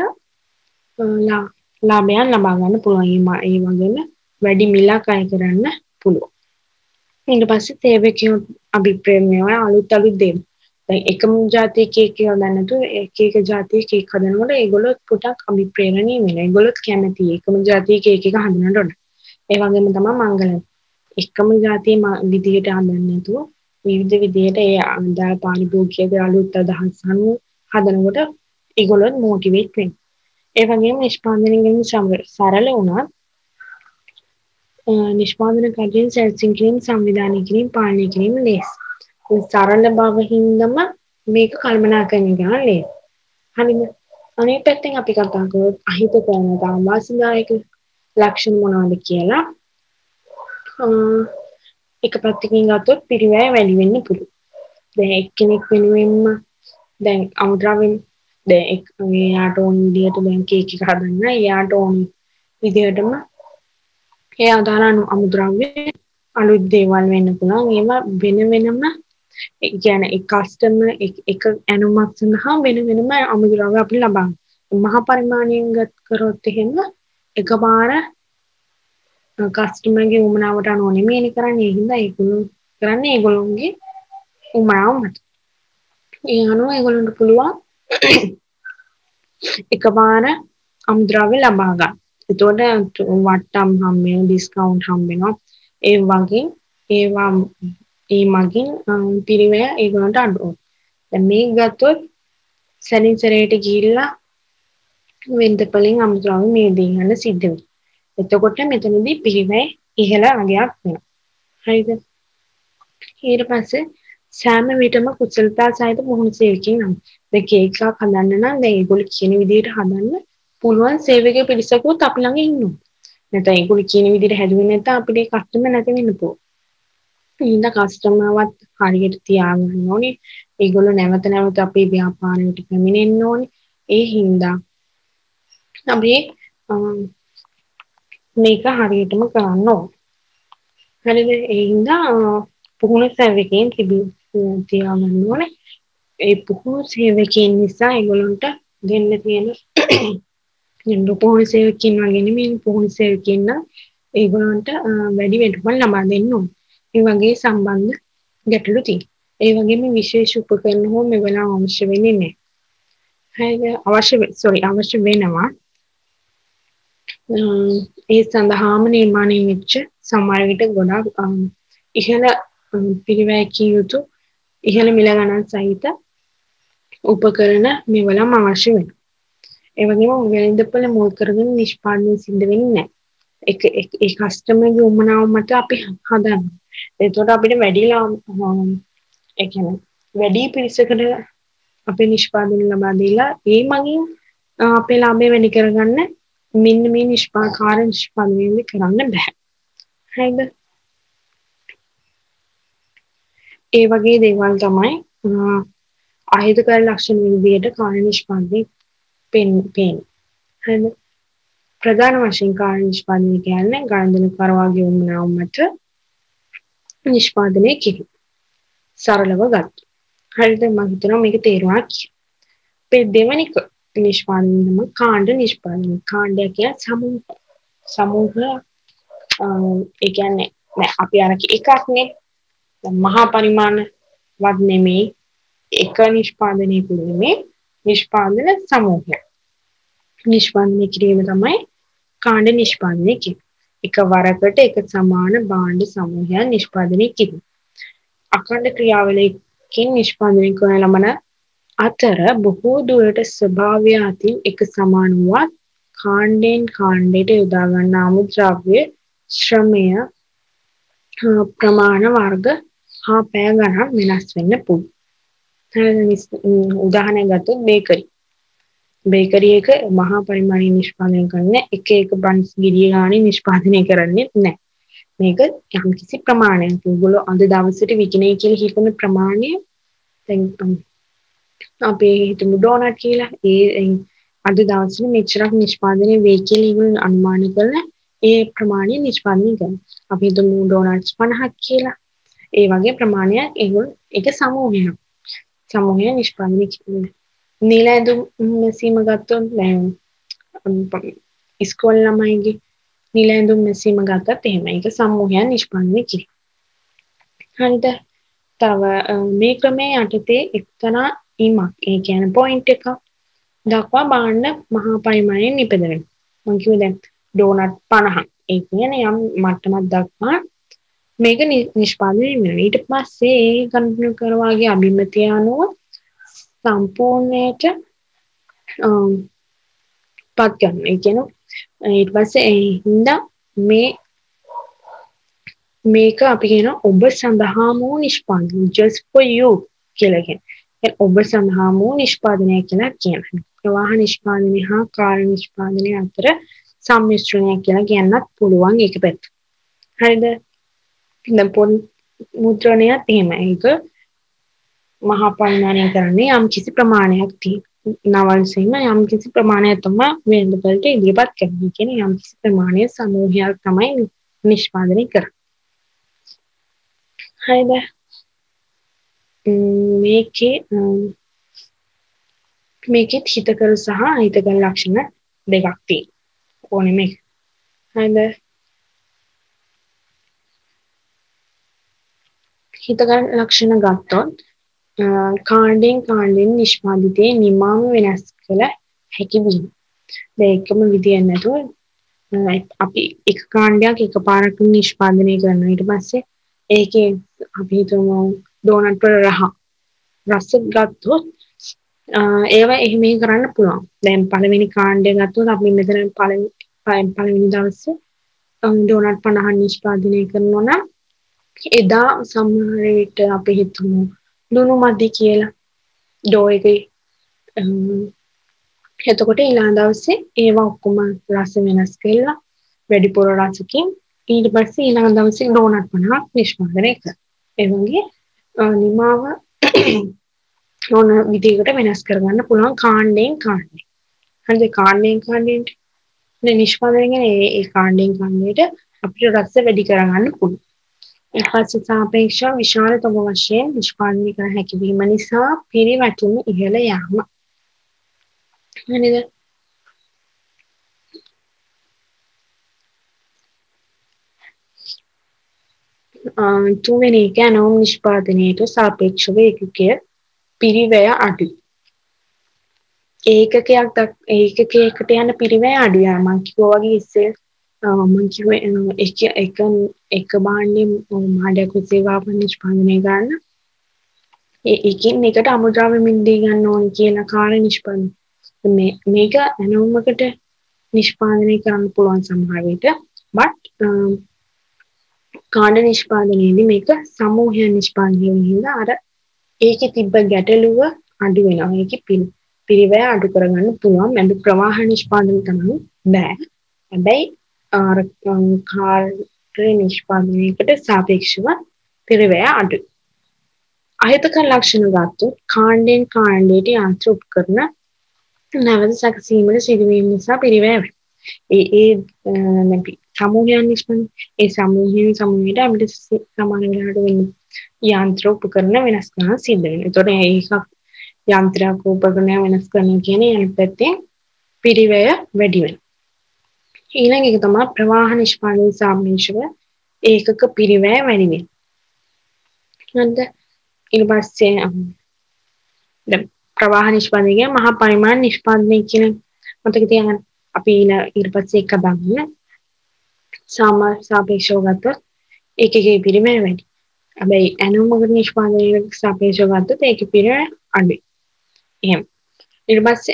ලාභයන් ලබා ගන්න පුළුවන්. ඒ වගේම වැඩි මිලක් අය කරන්න පුළුවන්. ඊට පස්සේ සේවකයෝ අභිප්‍රේම මේවා අලුත් අලුත් දේවල්. දැන් එකම ජාතියේ කේක් එක හදන්න නැතුව එක එක ජාතියේ කේක් හදනකොට ඒගොල්ලෝ පොඩක් අභිප්‍රේරණීය වෙනවා. ඒගොල්ලොත් කැමතියි එකම ජාතියේ කේක් එක හදන්නට උඩ. ඒ වගේම තමයි මංගලම්. එකම ජාතියේ විදිහට හදන්න නැතුව විවිධ විදිහට ඒ අදාළ පාරිභෝගිකයගේ අලුත් අදහස් අනුව හදනකොට ඒගොල්ලෝ මොටිවේට් වෙනවා. ඒ වගේම නිෂ්පාදනය කරන සරල වුණත් නිෂ්පාදන කටයුතු සැලසුම් කිරීම සංවිධානය කිරීම පාලනය කිරීම ලේසි. සරල බව හින්දම මේක කල්පනාකරන ගන්න ලේසි. හරිද? අනිත් පැත්තෙන් අපි කතා කරොත් අහිත කරන තාම වාසිදායක ලක්ෂණ මොනවද කියලා එක පැත්තකින් ගත්තොත් පිරිවැය වැඩි වෙන්න පුළුවන්. දැන් එක්කෙනෙක් වෙනුවෙන්ම දැන් අමුද්‍රව්‍යෙන් දැන් එයාට ඕන විදිහට දැන් කේක් එක හදන්න එයාට ඕන විදිහටම ඒ අදාළ අමුද්‍රව්‍ය අලුත් දේවල් වෙන්න පුළුවන්. ඒවා වෙන වෙනම ඒ කියන්නේ ඒ කස්ටමර් එක ඇනුමක් සඳහා වෙන වෙනම අමුද්‍රව්‍ය අපි ලබා ගන්න. මහා පරිමාණයෙන් ගත් කරොත් එහෙම එකපාර කස්ටමර්ගේ උමනාවට අනුව නෙමෙයි කරන්නේ. ඒ හින්දා ඒගොල්ලෝ කරන්නේ ඒගොල්ලෝගේ උමනාව මත. ඒ අනුව ඒගොල්ලන්ට පුළුවන් එකපාර අමුද්‍රව්‍ය ලබා ගන්න. එතකොට වට්ටම් හම්බ වෙනවා, ඩිස්කවුන්ට් හම්බ වෙනවා. ඒ වගේ ඒවා ඒ මගින් පිරිවැය ඒගොල්ලන්ට අඩු වෙනවා. දැන් මේක ගත්තොත් සැනින් සැරේට ගිහිල්ලා වෙන්දපලින් අමුද්‍රව්‍ය මිලදී ගන්න සිද්ධ වෙනවා. එතකොට මෙතනදී පිරිවැය ඉහළ අගයක් වෙනවා. හරිද? ඊට පස්සේ සෑම විටම කුසලතා සහිත පුහුණු සේවකයින් නම් දැන් කේක් එකක් හදන්න නම් දැන් ඒගොල්ලෝ කියන විදිහට හදන්න පුළුවන් සේවකයෙක් පිරිසකුත් අපි ළඟ ඉන්නවා. නැත්නම් ඒගොල්ලෝ කියන විදිහට හැදුවේ නැත්නම් අපිට ඒ කස්ටමර් නැති වෙන්න පුළුවන්. ඉන්න කස්ටමර්වත් හරියට තියාගන්න ඕනේ. ඒගොල්ලෝ නැවත නැවත අපේ ව්‍යාපාරයට පැමිණෙන්න ඕනේ. ඒ හින්දා අපි මේක හරියටම කරන්න ඕනේ. හරිද? ඒ හින්දා පුහුණු සේවකයන් තියාගන්න ඕනේ. ඒ පුහුණු සේවකයන් නිසා ඒගොල්ලන්ට දෙන්න තියෙන පුහුණු සේවකයන් වගේ නෙමෙයි පුහුණු සේවකයන් නම් ඒගොල්ලන්ට වැඩි වෙනපල් ලබා දෙන්න ඕනේ. ඒ වගේ සම්බන්ධ ගැටලු තියෙනවා. ඒ වගේම විශේෂ උපකරණ හෝ මෙවලා අවශ්‍ය වෙන්නේ නැහැ. හරිද? අවශ්‍ය sorry අවශ්‍ය වෙනවා. ඒ සඳහාම නිර්මාණය වෙච්ච සමහර විට ගොඩාක් ඉහළ පිරිවැයකිය යුතු ඉහළ මිල ගණන් සහිත උපකරණ මෙවලම අවශ්‍ය වෙනවා. ඒ වගේම වෙළඳපොළ මුල් කරගෙන නිෂ්පාදනය සිද්ධ වෙන්නේ නැහැ. ඒක ඒ කස්ටමර්ගේ උමනාව මත අපි හදනවා. එතකොට අපිට වැඩි ඒ කියන්නේ වැඩි පිරිසකට අපේ නිෂ්පාදනය ලබා දීලා ඒ මගින් අපේ ලාභය වැඩි කරගන්න මෙන්න මේ නිෂ්පාකාර නිෂ්පාදනය කරන්න බෑ. හරිද? ඒ වගේ දේවල් තමයි අහිතකර ලක්ෂණ විදිහට කාර්ය නිෂ්පාදනය පෙන්නේ. හරිද? ප්‍රධාන වශයෙන් කාර්ය නිෂ්පාදනය කියන්නේ ගණන්දනකරවාගේ උමනාව මත නිෂ්පාදනය කිරීම. සරලව ගත්තොත්. හරිද? මම හිතනවා මේක තේරුණා කියලා. අපේ දෙවැනි නිෂ්පාදනයම කාණ්ඩ නිෂ්පාදනය. කාණ්ඩය කියන්නේ සමූහ. සමූහ ඒ කියන්නේ අපි අර එකක්නේ මහා පරිමාණ වත් නෙමේ එක නිෂ්පාදනය නෙමේ නිෂ්පාදන සමූහය. නිෂ්පාදනය කිරීම තමයි කාණ්ඩ නිෂ්පාදනය කියන්නේ. එක වරකට එක සමාන භාණ්ඩ සමූහයක් නිෂ්පාදනය කිරීම. අඛණ්ඩ ක්‍රියාවලියකින් නිෂ්පාදනය කරන ලබන අතර බොහෝ දුරට ස්වභාවය අතින් එක සමාන වූවත් කාණ්ඩයෙන් කාණ්ඩයට යොදා ගන්නා අමුද්‍රව්‍ය ශ්‍රමය ප්‍රමාණ වර්ග හා පැය ගණන් වෙනස් වෙන්න පුළුවන්. උදාහරණයක් ගත්තොත් බේකරි. බේකරි එක මහා පරිමාණයෙන් නිෂ්පාදනය කරන්නේ එක එක බන්ස් ගිරිය ගානේ නිෂ්පාදනය කරන්නේ නැහැ. මේක යම්කිසි ප්‍රමාණයක්. ඒගොල්ලෝ අද දවසට විකිනේ කියලා හිතන ප්‍රමාණය දැන් අපි හිතමු ඩෝනට් කියලා. ඒ අද දවසේ මෙච්චරක් නිෂ්පාදනය වෙයි කියලා ඒගොල්ලෝ අනුමාන කරලා ඒ ප්‍රමාණය නිෂ්පාදනය කරනවා. අපි හිතමු ඩෝනට්ස් පනහක් කියලා. ඒ වගේ ප්‍රමාණයක් ඒගොල්ලෝ ඒක සමූහයක්. සමූහය නිෂ්පාදනය කරනවා. නිල ඇඳුම් මැසීම ගත්තොත් දැන් ඉස්කෝල ළමයිගේ නිල ඇඳුම් මැසීම ගත්තත් එහෙම. ඒක සමූහයක් නිෂ්පාදනය කිරීම. හරිද? තව මේ ක්‍රමයේ යටතේ එක්තරා ඊමක් ඒ කියන්නේ පොයින්ට් එකක් දක්වා බාන්න මහා පරිමාණයෙන් නිපද වෙනවා. මම කිව්වේ දැන් ඩෝනට් පනහක්. ඒ කියන්නේ යම් මට්ටමක් දක්වා මේක නිෂ්පාදනය වෙනවා. ඊට පස්සේ ඒ ගණන කරවාගේ අභිමතය අනුව සම්පූර්ණයට පත් කරනවා. ඒ කියන්නේ ඊට පස්සේ ඒ හින්දා මේ මේක අපි කියන ඔබ සඳහාම වූ නිෂ්පාදනය just for you කියලා කියන්නේ. ඔබ සඳහාම වූ නිෂ්පාදනය කියලා කියනවා. ප්‍රවාහ නිෂ්පාදනය හා කාර්ය නිෂ්පාදනය අතර සම්මිශ්‍රණයක් කියලා කියන්නත් පුළුවන් ඒක පැත්ත. හරිද? දැන් පොත් මුද්‍රණයත් එහෙමයි. ඒක මහා පරිමාණය කරන්නේ යම් කිසි ප්‍රමාණයක් තියෙනවා. නවල් සීම යම් කිසි ප්‍රමාණයක් තමයි වෙළඳපොළට ඉදිරිපත් කරන්නේ. කියන්නේ යම් කිසි ප්‍රමාණයක් සමූහයක් තමයි නිෂ්පාදනය කරන්නේ. හරිද? මේකේ මේකෙත් හිතකර සහ අහිතකර ලක්ෂණ දෙකක් තියෙනවා. ඕනේ මේක. හරිද? හිතකර ලක්ෂණ ගත්තොත් කාණ්ඩයෙන් කාණ්ඩයෙන් නිෂ්පාදිතයේ නිමාව වෙනස් කළ හැකි වීම. ඒකම විදියක් නැතුව අපි එක කාණ්ඩයක් එකපාරට නිෂ්පාදනය කරනවා. ඊට පස්සේ ඒකේ අපි හිතමු ඩෝනට් වල රහ රස ගත්තොත් ඒවා එහෙම කරන්න පුළුවන්. දැන් පළවෙනි කාණ්ඩය ගත්තොත් අපි මෙතන පළවෙනි පළවෙනි දවසේ ඩෝනට් පනහක් නිෂ්පාදනය කරනවා නම් එදා සමහර විට අපි හිතමු ලුණු මදි කියලා ඩෝ එකේ එතකොට ඊළඟ දවසේ ඒවා ඔක්කොම රස වෙනස් කරලා වැඩිපුර රසකින් ඊට පස්සේ ඊළඟ දවසේ ඩෝනට් පනහක් නිෂ්පාදනය කරනවා. ඒ වගේ නිමාව ඕන විදිහකට වෙනස් කරගන්න පුළුවන් කාණ්ඩයෙන් කාණ්ඩේ. හරිද? කාණ්ඩයෙන් කාණ්ඩේට නිෂ්පාදනය කරන ඒ කාණ්ඩයෙන් කාණ්ඩේට අපිට රස වැඩි කරගන්න පුළුවන්. ඊට පස්සේ සාපේක්ෂව විශාල තොග වශයෙන් නිෂ්පාදනය කර හැකි වීම නිසා පිරිවැටුම ඉහළ යාම. හරිද? තුන්වෙනි එක ඇනෝම් නිෂ්පාදනයට සාපේක්ෂව ඒකකය පිරිවැය අඩුයි. ඒකකයක් ඒකකයකට යන පිරිවැය අඩුයි. මම කිව්වා වගේ ඉස්සෙල් මම කිව්වේ එක එක එක භාණ්ඩේ මාඩයක් සේවාවක් නිෂ්පාදනය කරන්න ඒ එකින් එකට අමුද්‍රව්‍ය මිලදී ගන්න ඕන කියලා කාර්ය නිෂ්පාදනය මේ මේක ඇනෝමකට නිෂ්පාදනය කරන්න පුළුවන් සමහර විට but කාණ්ඩ නිෂ්පාදනයේදී මේක සමූහය නිෂ්පාදනය වෙනවා. අර ඒකේ තිබ්බ ගැටලුව අඩු වෙනවා. ඒකේ පිරිවැය අඩු කරගන්න පුළුවන්. මේ ප්‍රවාහ නිෂ්පාදනය තමයි බෑ. හැබැයි අර කාර්ය නිෂ්පාදනයකට සාපේක්ෂව පිරිවැය අඩුයි. අහිතකර ලක්ෂණ ගත්තොත් කාණ්ඩයෙන් කාණ්ඩයට යන්ත්‍ර උපකරණ නැවත සැකසීමට සිදුවීම නිසා පිරිවැය වෙනවා. ඒ ඒ නැති සමූහයන් නිෂ්පාදනය ඒ සමූහයෙන් සමූහයට අපිට සමාන වෙලාවට වෙන්නේ යන්ත්‍ර උපකරණ වෙනස් කරන සිද්ධ වෙනවා. ඒතකොට ඒක යන්ත්‍රයක් උපකරණ වෙනස් කරන කියන්නේ අනිත් පැත්තෙන් පිරිවැය වැඩි වෙනවා. ඊළඟ එක තමයි ප්‍රවාහ නිෂ්පාදනය සාපේක්ෂව ඒකක පිරිවැය වැඩි වෙනවා. හරිද? ඊට පස්සේ දැන් ප්‍රවාහ නිෂ්පාදනය කියන්නේ මහා පරිමාණ නිෂ්පාදනය කියන මතක තියාගන්න. අපි ඊට පස්සේ එක බලන්න සාමා සාපේක්ෂව ගත්තොත් ඒකකේ පිරිවැය වැඩි. හැබැයි ඇනෝමකට නිෂ්පාදනයට සාපේක්ෂව ගත්තොත් ඒකේ පිරිවැය අඩුයි. එහෙම. ඊට පස්සේ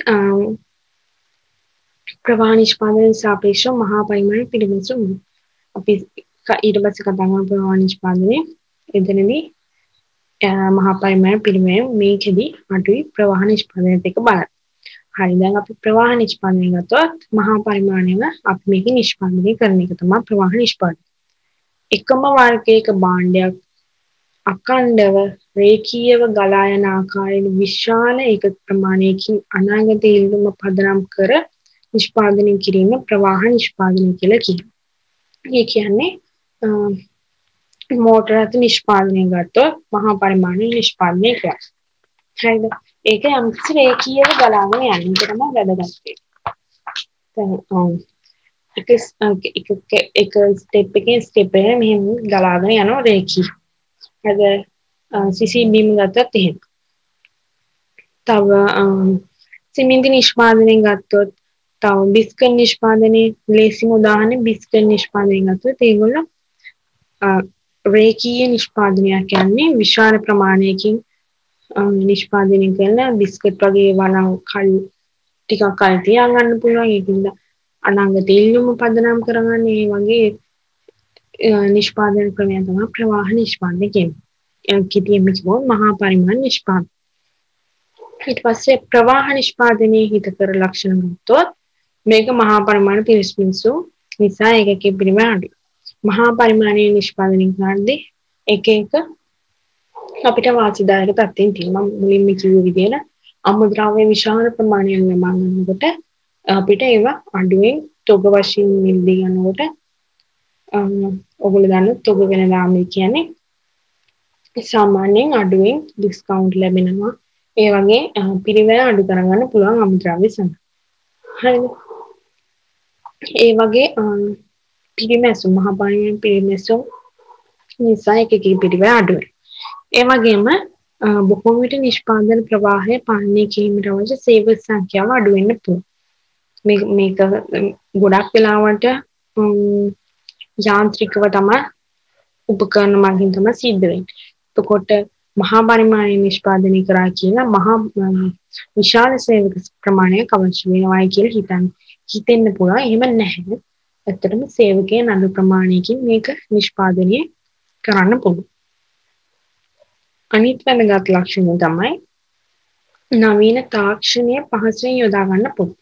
ප්‍රවාහ නිෂ්පාදනයට සාපේක්ෂව මහා පරිමාණ පිරිවැය අපි ඊට පස්සේ කතා කරමු ප්‍රවාහ නිෂ්පාදනය. එතනදී මහා පරිමාණ පිරිවැය මේකෙදී අඩුයි ප්‍රවාහ නිෂ්පාදනයත් එක්ක බලන්න. හරි දැන් අපි ප්‍රවාහ නිෂ්පාදනය ගත්තොත් මහා පරිමාණයව අපි මේක නිෂ්පාදනය කරන එක තමයි ප්‍රවාහ නිෂ්පාදනය. එකම වර්ගයක භාණ්ඩයක් අඛණ්ඩව රේඛීයව ගලා යන ආකාරයෙන් විශාල ඒක ප්‍රමාණයකින් අනාගත ඉල්ලුම පදනම් කර නිෂ්පාදනය කිරීම ප්‍රවාහ නිෂ්පාදනය කියලා කියනවා. ඒ කියන්නේ මෝටර රථ නිෂ්පාදනය ගත්තොත් මහා පරිමාණ නිෂ්පාදනය කරනවා. හරිද? ඒක යම්කිසි රේඛීයව ගලාගෙන යන එක තමයි වැදගත් වෙන්නේ. එක එක එක ස්ටෙප් එකකින් ස්ටෙප් එක මෙහෙම ගලාගෙන යනවා රේඛීය. හරිද? සිසි බීම් ගත්තත් එහෙම. තව සිමෙන්ති නිෂ්පාදනය ගත්තොත් තව බිස්කට් නිෂ්පාදනයේ ලේසිම උදාහරණය බිස්කට් නිෂ්පාදනය ගත්තොත් ඒගොල්ලෝ රේඛීය නිෂ්පාදනයක් කියන්නේ විශාල ප්‍රමාණයකින් නිෂ්පාදනය කරන බිස්කට් වගේ වලං කල් ටිකක් කල් තියාගන්න පුළුවන්. ඒකින්ද අනාගත ඉල්ලුම පදනම් කරගන්න මේ වගේ නිෂ්පාදන ක්‍රමය තමයි ප්‍රවාහ නිෂ්පාදනය කියන්නේ. කිතියෙම කිව්වොත් මහා පරිමාණ නිෂ්පාදනය. ඊට පස්සේ ප්‍රවාහ නිෂ්පාදනයේ හිතකර ලක්ෂණ ගත්තොත් මේක මහා පරිමාණ පිරිස්මින්සු නිසා ඒකකේ පිරිවැය අඩුයි. මහා පරිමාණයේ නිෂ්පාදනය කරද්දී එක එක අපිට වාසිදායක තත්ත්වයන් තියෙනවා. මම මුලින්ම කිව්ව විදිහට අමුද්‍රව්‍ය විශාල ප්‍රමාණයක් ලබා ගන්නකොට අපිට ඒවා අඩුවෙන් තොග වශයෙන් මිලදී ගන්නකොට ඔයගොල්ලෝ දන්න තොග වෙනදාම කියන්නේ සාමාන්‍යයෙන් අඩුවෙන් ඩිස්කවුන්ට් ලැබෙනවා. ඒ වගේ පිරිවැය අඩු කරගන්න පුළුවන් අමුද්‍රව්‍ය සඳහා. හරිද? ඒ වගේ පිරිමැසු මහා පරිමාණ පිරිමැසු නිසා එකකේ පිරිවැය අඩු වෙනවා. ඒ වගේම බොහෝ විට නිෂ්පාදන ප්‍රවාහය පාලනය කිරීමට අවශ්‍ය සේවක සංඛ්‍යාව අඩු වෙන්න පුළුවන්. මේක මේක ගොඩක් වෙලාවට යාන්ත්‍රිකව තමයි උපකරණ මගින් තමයි සිද්ධ වෙන්නේ. එතකොට මහා පරිමාණයේ නිෂ්පාදනය කරා කියලා මහා විශාල සේවක ප්‍රමාණයක් අවශ්‍ය වෙනවායි කියලා හිතන්න හිතෙන්න පුළුවන්. එහෙම නැහැ. ඇත්තටම සේවකයන් අඩු ප්‍රමාණයකින් මේක නිෂ්පාදනය කරන්න පුළුවන්. අනිත් වැදගත් ලක්ෂණය තමයි නවීන තාක්ෂණය පහසුවෙන් යොදා ගන්න පුළුවන්.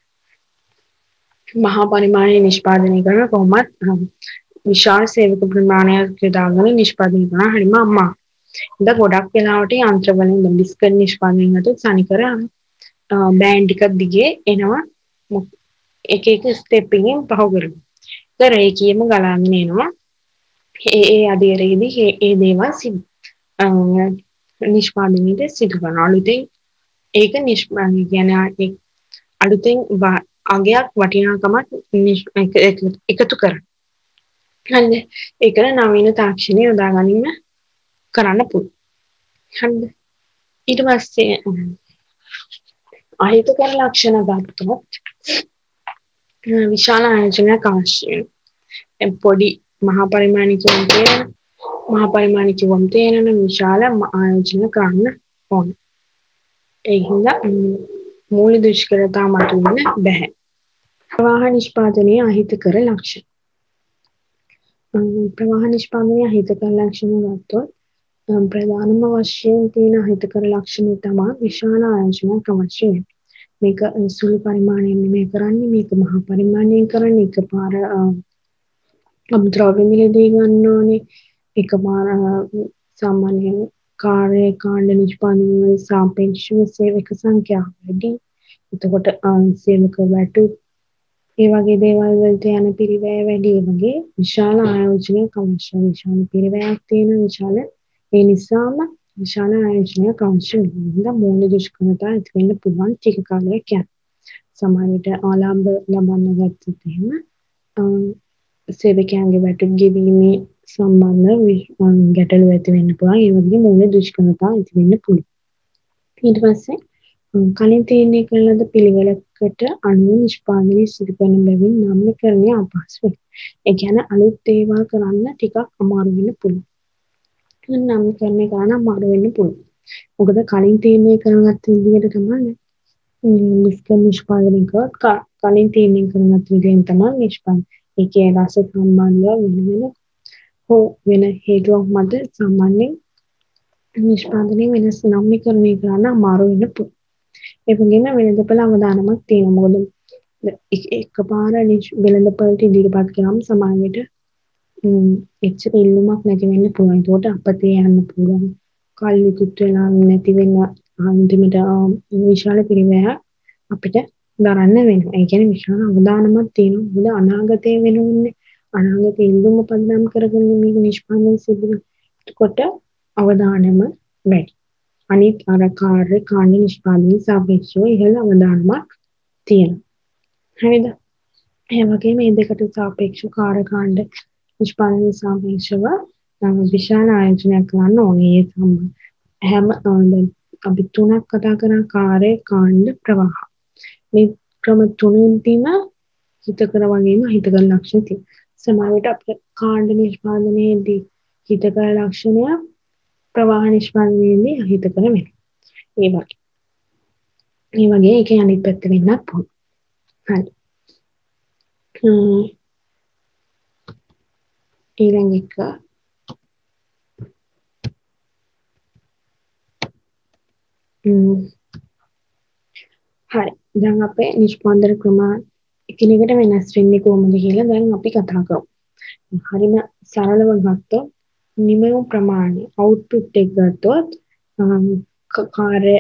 මහා පරිමාණයේ නිෂ්පාදනය කරන කොහොමත් විශාල සේවක ප්‍රමාණයක් යොදාගෙන නිෂ්පාදනය කරන හරිම අමාරුයි. ඉතින් ගොඩක් වෙලාවට යන්ත්‍රවලින් බිස්කට් නිෂ්පාදනය කරනකොට සනිකර බෑන්ඩ් ටිකක් දිගේ එනවා එක එක ස්ටෙප් එකකින් පහු කරනවා. ඒක රේඛියම ගලාගෙන එනවා. ඒ ඒ අධීරයේදී ඒ ඒ දේවල් සිදු නිෂ්පාදනයට සිදු කරනවා. අලුතෙන් ඒක නිෂ්පාදනය කියන්නේ අලුතෙන් අගයක් වටිනාකමක් එකතු කරනවා. හරිද? ඒකල නවීන තාක්ෂණය යොදා ගැනීම කරන්න පුළුවන්. හරිද? ඊට පස්සේ අහිතකර ලක්ෂණ ගත්තොත් විශාල ආයෝජනයක් අවශ්‍යයි. පොඩි මහා පරිමාණික වන්තේ මහා පරිමාණික වන්තේ යන විශාල ආයෝජන කරන්න ඕන. ඒ හින්දා මූල දුෂ්කරතා මතුවෙන්න බෑ. ප්‍රවාහ නිෂ්පාදනයේ අහිතකර ලක්ෂණ. ප්‍රවාහ නිෂ්පාදනයේ අහිතකර ලක්ෂණ ගත්තොත් ප්‍රධානම වශයෙන් තියෙන අහිතකර ලක්ෂණ තමයි විශාල ආයෝජනයක් අවශ්‍යයි. මේක සුළු පරිමාණයෙන් නෙමෙයි කරන්නේ, මේක මහා පරිමාණයෙන් කරන්නේ. එකපාර අමුද්‍රව්‍ය මිලදී ගන්න ඕනේ. එකපාර සාමාන්‍ය කාර්ය කාණ්ඩ නිෂ්පාදනය වල සාපේක්ෂව සේවක සංඛ්‍යාව වැඩි. එතකොට සේවක වැටු ඒ වගේ දේවල් වලට යන පිරිවැය වැඩි. ඒ වගේ විශාල ආයෝජනයක් අවශ්‍යයි. විශාල පිරිවැයක් තියෙන විශාල ඒ නිසාම විශාල ආයෝජනයක් අවශ්‍යයි. හින්දා මූල්‍ය දුෂ්කරතා ඇති වෙන්න පුළුවන් ටික කාලයක් යන. සමහර විට ආලාභ ලබන්න ගත්තොත් එහෙම සේවකයන්ගේ වැටු ගෙවීමේ සම්බන්ධ ගැටලු ඇති වෙන්න පුළුවන්. ඒ වගේ මූල්‍ය දුෂ්කරතා ඇති වෙන්න පුළුවන්. ඊට පස්සේ කලින් තීරණය කළ ලද පිළිවෙලකට අනුව නිෂ්පාදනය සිදු කරන බැවින් නාමකරණය අපහසු වෙනවා. ඒ කියන්නේ අලුත් දේවල් කරන්න ටිකක් අමාරු වෙන්න පුළුවන්. නාමකරණය කරන්න අමාරු වෙන්න පුළුවන්. මොකද කලින් තීරණය කරගත්ත විදිහට තමයි බිස්කට් නිෂ්පාදනය කරත් කලින් තීරණය කරගත්ත විදිහෙන් තමයි නිෂ්පාදනය. ඒකේ රස සම්බන්ධ වෙන වෙන හෝ වෙන හේතුවක් මත සාමාන්‍යයෙන් නිෂ්පාදනය වෙනස් නාමකරණය කරන්න අමාරු වෙන්න පුළුවන්. ඒ වගේම වෙළඳපොළ අවදානමක් තියෙනවා. මොකද එකපාර වෙළඳපොළට ඉදිරිපත් කරාම සමහර විට එච්චර ඉල්ලුමක් නැති වෙන්න පුළුවන්. ඒකට අපතේ යන්න පුළුවන්. කල් විකුත් වෙලා නැති වෙන අන්තිමට විශාල පිරිවැයක් අපිට දරන්න වෙනවා. ඒ කියන්නේ විශාල අවදානමක් තියෙනවා. මොකද අනාගතයේ වෙනුන්නේ අනාගත ඉල්ලුම පදනම් කරගෙන මේක නිෂ්පාදනය සිදු වෙනකොට අවදානම වැඩි. අනිත් අර කාර්ය කාණ්ඩ නිෂ්පාදනය සාපේක්ෂව ඉහළ අවදානමක් තියෙනවා. හරිද? ඒ වගේම මේ දෙකට සාපේක්ෂව කාර්ය කාණ්ඩ නිෂ්පාදනය සාපේක්ෂව විශාල ආයෝජනයක් කරන්න ඕනේ. ඒ සම්බන්ධ හැම අපි තුනක් කතා කරන කාර්ය කාණ්ඩ ප්‍රවාහ. මේ ක්‍රම තුනෙන් තියෙන හිතකර වගේම හිතකර ලක්ෂණ තියෙනවා. සමහර විට අපේ කාණ්ඩ නිෂ්පාදනයේදී හිතකර ලක්ෂණය ප්‍රවාහ නිෂ්පාදනයේදී අහිතකර වෙනවා. ඒ වගේ. මේ වගේ ඒකේ අනිත් පැත්ත වෙන්නත් පුළුවන්. හරි. ඊළඟ එක හරි. දැන් අපේ නිෂ්පාදන ක්‍රම එකිනෙකට වෙනස් වෙන්නේ කොහොමද කියලා දැන් අපි කතා කරමු. හරිම සරලව ගත්තොත් නිමව ප්‍රමාණය output එක ගත්තොත් කාර්ය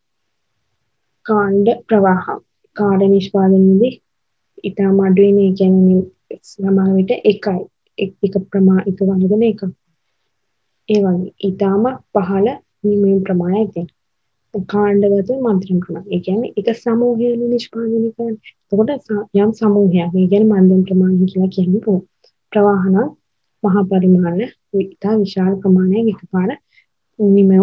කාණ්ඩ ප්‍රවාහ කාර්ය නිෂ්පාදනයේදී ඊටම අඩුවෙන ඒ කියන්නේ සමහර විට එකයි එක ප්‍රමාණ එක වර්ගන එකක්. ඒ වගේ ඊටම පහළ නිමව ප්‍රමාණයක් තියෙනවා. කාණ්ඩගත මන්ත්‍රණ ක්‍රම. ඒ කියන්නේ එක සමූහයක නිෂ්පාදනය කරන. එතකොට යම් සමූහයක්. ඒ කියන්නේ මන්දම් ප්‍රමාණය කියලා කියන්නේ පො. ප්‍රවාහන මහා පරිමාණ විතා විශාල ප්‍රමාණයක් එකපාර නිමව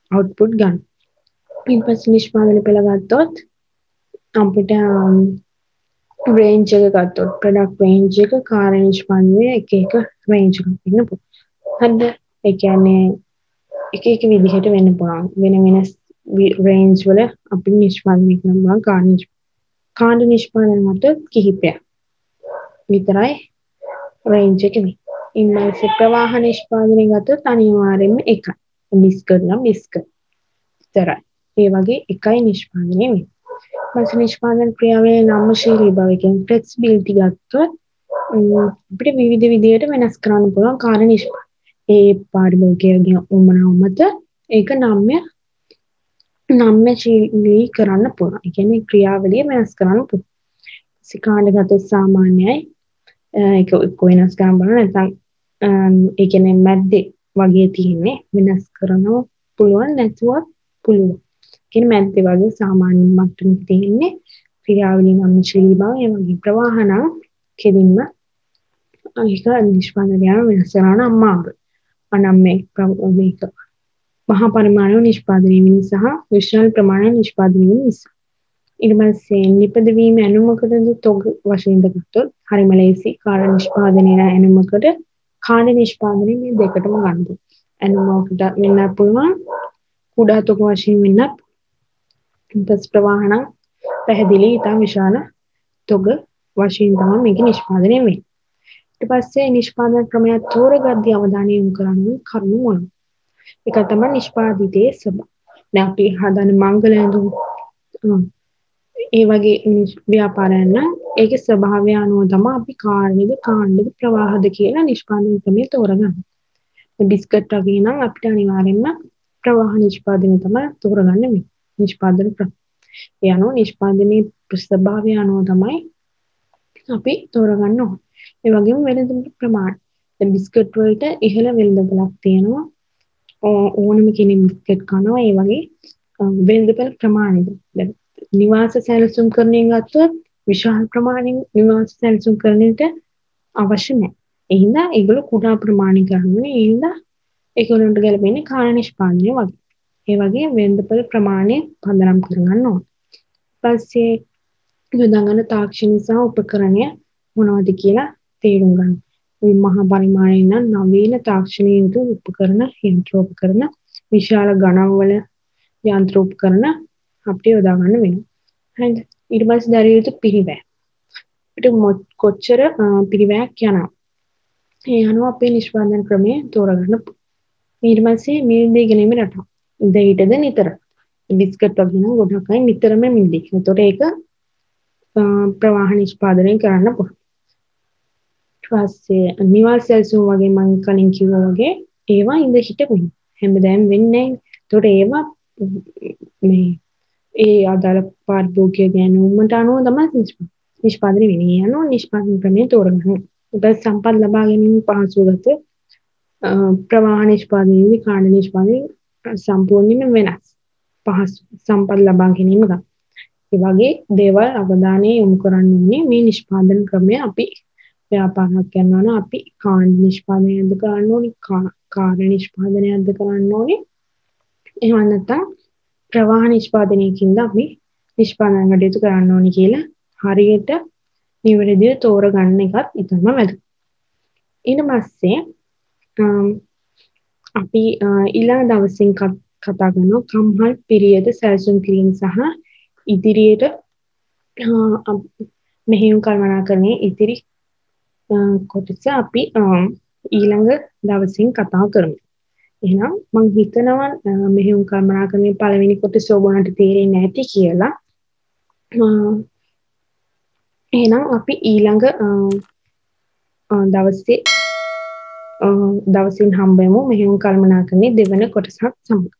output ගන්න. ඊට පස්සේ නිෂ්පාදනය පෙළ ගත්තොත් අපිට range එක ගත්තොත් product range එක කාර්ය නිෂ්පාදනයේ එක එක range එකක් වෙන්න පුළුවන්. හරිද? ඒ කියන්නේ එක එක විදිහට වෙන්න පුළුවන්. වෙන වෙන range වල අපි නිෂ්පාදනය කරනවා කාර්ය කාණ්ඩ නිෂ්පාදනය මත කිහිපයක් විතරයි range එක මේ. ඊළඟට ප්‍රවාහ නිෂ්පාදනය ගත්තොත් අනිවාර්යයෙන්ම එකයි. බිස්කට් නම් බිස්කට් විතරයි. ඒ වගේ එකයි නිෂ්පාදනය වෙන්නේ. ඊට නිෂ්පාදන ක්‍රියාවේ නාමශීලී බව කියන්නේ flexibility ගත්තොත් අපිට විවිධ විදිහට වෙනස් කරන්න පුළුවන් කාර්ය නිෂ්පාදනය. ඒ පාරිභෝගිකයන්ගේ උමනාව මත ඒක නම්‍ය නම්‍යශීලී කරන්න පුළුවන්. ඒ කියන්නේ ක්‍රියාවලිය වෙනස් කරන්න පුළුවන්. සිකාණ්ඩ ගත්තොත් සාමාන්‍යයි ඒක වෙනස් කරන්න බලන්න නැත්නම් ඒ කියන්නේ මැද්දේ වගේ තියෙන්නේ වෙනස් කරන්න පුළුවන් නැතුව පුළුවන්. කියන්නේ මැද්දේ වගේ සාමාන්‍ය මට්ටමක තියෙන්නේ ක්‍රියාවලිය නම්‍යශීලී බව ඒ වගේ ප්‍රවාහන කෙලින්ම ඒක නිෂ්පාදනය වෙනස් කරන්න අමාරුයි. අනම්මේ මේක මහා පරිමාණ නිෂ්පාදනය වීම සහ විශාල ප්‍රමාණ නිෂ්පාදනය වීම නිසා. ඊට පස්සේ නිපදවීම ඇනුමකටද තොග වශයෙන් ගත්තොත් හරිම ලේසි කාර්ය නිෂ්පාදනය ඇනුමකට කාණ්ඩ නිෂ්පාදනය මේ දෙකටම ගන්න. ඇනුමකට වෙන්න පුළුවන් කුඩා තොග වශයෙන් වෙන්නත් ඊපස් ප්‍රවාහන පැහැදිලි ඉතා විශාල තොග වශයෙන් තමයි මේක නිෂ්පාදනය වෙන්නේ. ඊට පස්සේ නිෂ්පාදන ක්‍රමය තෝරගද්දී අවධානය යොමු කරන්න කරුණු මොනවාද? ඒක තමයි නිෂ්පාදිතයේ ස්වභාවය. දැන් අපි හදන මංගල ඇඳුම් ඒ වගේ ව්‍යාපාරයන් නම් ඒකේ ස්වභාවය අනුව තමයි අපි කාර්යද කාණ්ඩද ප්‍රවාහද කියලා නිෂ්පාදන ක්‍රමය තෝරගන්නේ. බිස්කට් වගේ නම් අපිට අනිවාර්යයෙන්ම ප්‍රවාහ නිෂ්පාදනය තමයි තෝරගන්න වෙන්නේ. නිෂ්පාදන ක්‍රම. ඒ අනුව නිෂ්පාදනයේ ස්වභාවය අනුව තමයි අපි තෝරගන්න ඕනේ. ඒ වගේම වෙළඳ ප්‍රමාණය. දැන් බිස්කට් වලට ඉහළ වෙළඳපළක් තියෙනවා. ඕනම කෙනෙක් බිස්කට් කනවා. ඒ වගේ වෙළඳපළ ප්‍රමාණයද. දැන් නිවාස සැලසුම් කරණය ගත්තොත් විශාල ප්‍රමාණයෙන් නිවාස සැලසුම් කරන්නට අවශ්‍ය නැහැ. ඒ හින්දා ඒගොල්ලෝ කුඩා ප්‍රමාණික කරන්නේ. ඒ හින්දා ඒගොල්ලන්ට ගැලපෙන්නේ කාර්ය නිෂ්පාදනය වගේ. ඒ වගේ වෙළඳපළ ප්‍රමාණය පදනම් කරගන්න ඕනේ. ඊපස්සේ යොදාගන්න තාක්ෂණ සහ උපකරණය මොනවද කියලා තේරුම් ගන්න. මේ මහා පරිමාණයෙන් නම් නවීන තාක්ෂණීය යුතු උපකරණ යන්ත්‍රෝපකරණ විශාල ගණන්වල යන්ත්‍රෝපකරණ අපිට යොදා ගන්න වෙනවා. හරිද? ඊට පස්සේ දරිය යුතු පිරිවැය. අපිට කොච්චර පිරිවැයක් යනවා. ඒ අනුව අපේ නිෂ්පාදන ක්‍රමය තෝරගන්න. ඊට පස්සේ මිලදී ගැනීම රටාව. ඉඳ හිටද නිතර. බිස්කට් වගේ නම් ගොඩක් අය නිතරම මිලදී. ඒතකොට ඒක ප්‍රවාහ නිෂ්පාදනය කරන්න පුළුවන්. ඊපස්සේ නිවාස සැලසුම් වගේ මම කලින් කිව්වා වගේ ඒවා ඉඳ හිට වෙනවා. හැමදාම වෙන්නේ නැහැ. ඒතකොට ඒවා මේ ඒ අදාළ පාරිභෝගික ගැනීමට අනුව තමයි නිෂ්පාදනය වෙන්නේ. ඒ අනුව නිෂ්පාදන ක්‍රමය තෝරගන්න. ඊට සම්පත් ලබා ගැනීම පහසු ගත ප්‍රවාහ නිෂ්පාදනයේදී කාණ්ඩ නිෂ්පාදනය සම්පූර්ණයෙන්ම වෙනස්. පහසු සම්පත් ලබා ගැනීම ගන්න. ඒ වගේ දේවල් අවධානය යොමු කරන්න ඕනේ මේ නිෂ්පාදන ක්‍රමය අපි ව්‍යාපාරයක් කරනවා නම් අපි කාණ්ඩ නිෂ්පාදනයක්ද කරන්න ඕනේ කාර්ය නිෂ්පාදනයක්ද කරන්න ඕනේ එහෙම නැත්නම් ප්‍රවාහ නිෂ්පාදනයකින්ද අපි නිෂ්පාදන කටයුතු කරන්න ඕනේ කියලා හරියට නිවැරදිව තෝරගන්න එකත් ඉතාම වැදගත්. ඊට පස්සේ අපි ඊළඟ දවසින් කතා කරනවා කම්හල් පිරියද සැලසුම් කිරීම සහ ඉදිරියට මෙහෙයුම් කළමනාකරණයේ ඉදිරි කොටස අපි ඊළඟ දවසින් කතා කරමු. එහෙනම් මම හිතනවා මෙහෙයුම් කළමනාකරණයේ පළවෙනි කොටස ඔයගොල්ලන්ට තේරෙන්නේ නැති කියලා. එහෙනම් අපි ඊළඟ දවසේ දවසින් හම්බෙමු මෙහෙයුම් කළමනාකරණයේ දෙවන කොටසත් සමග.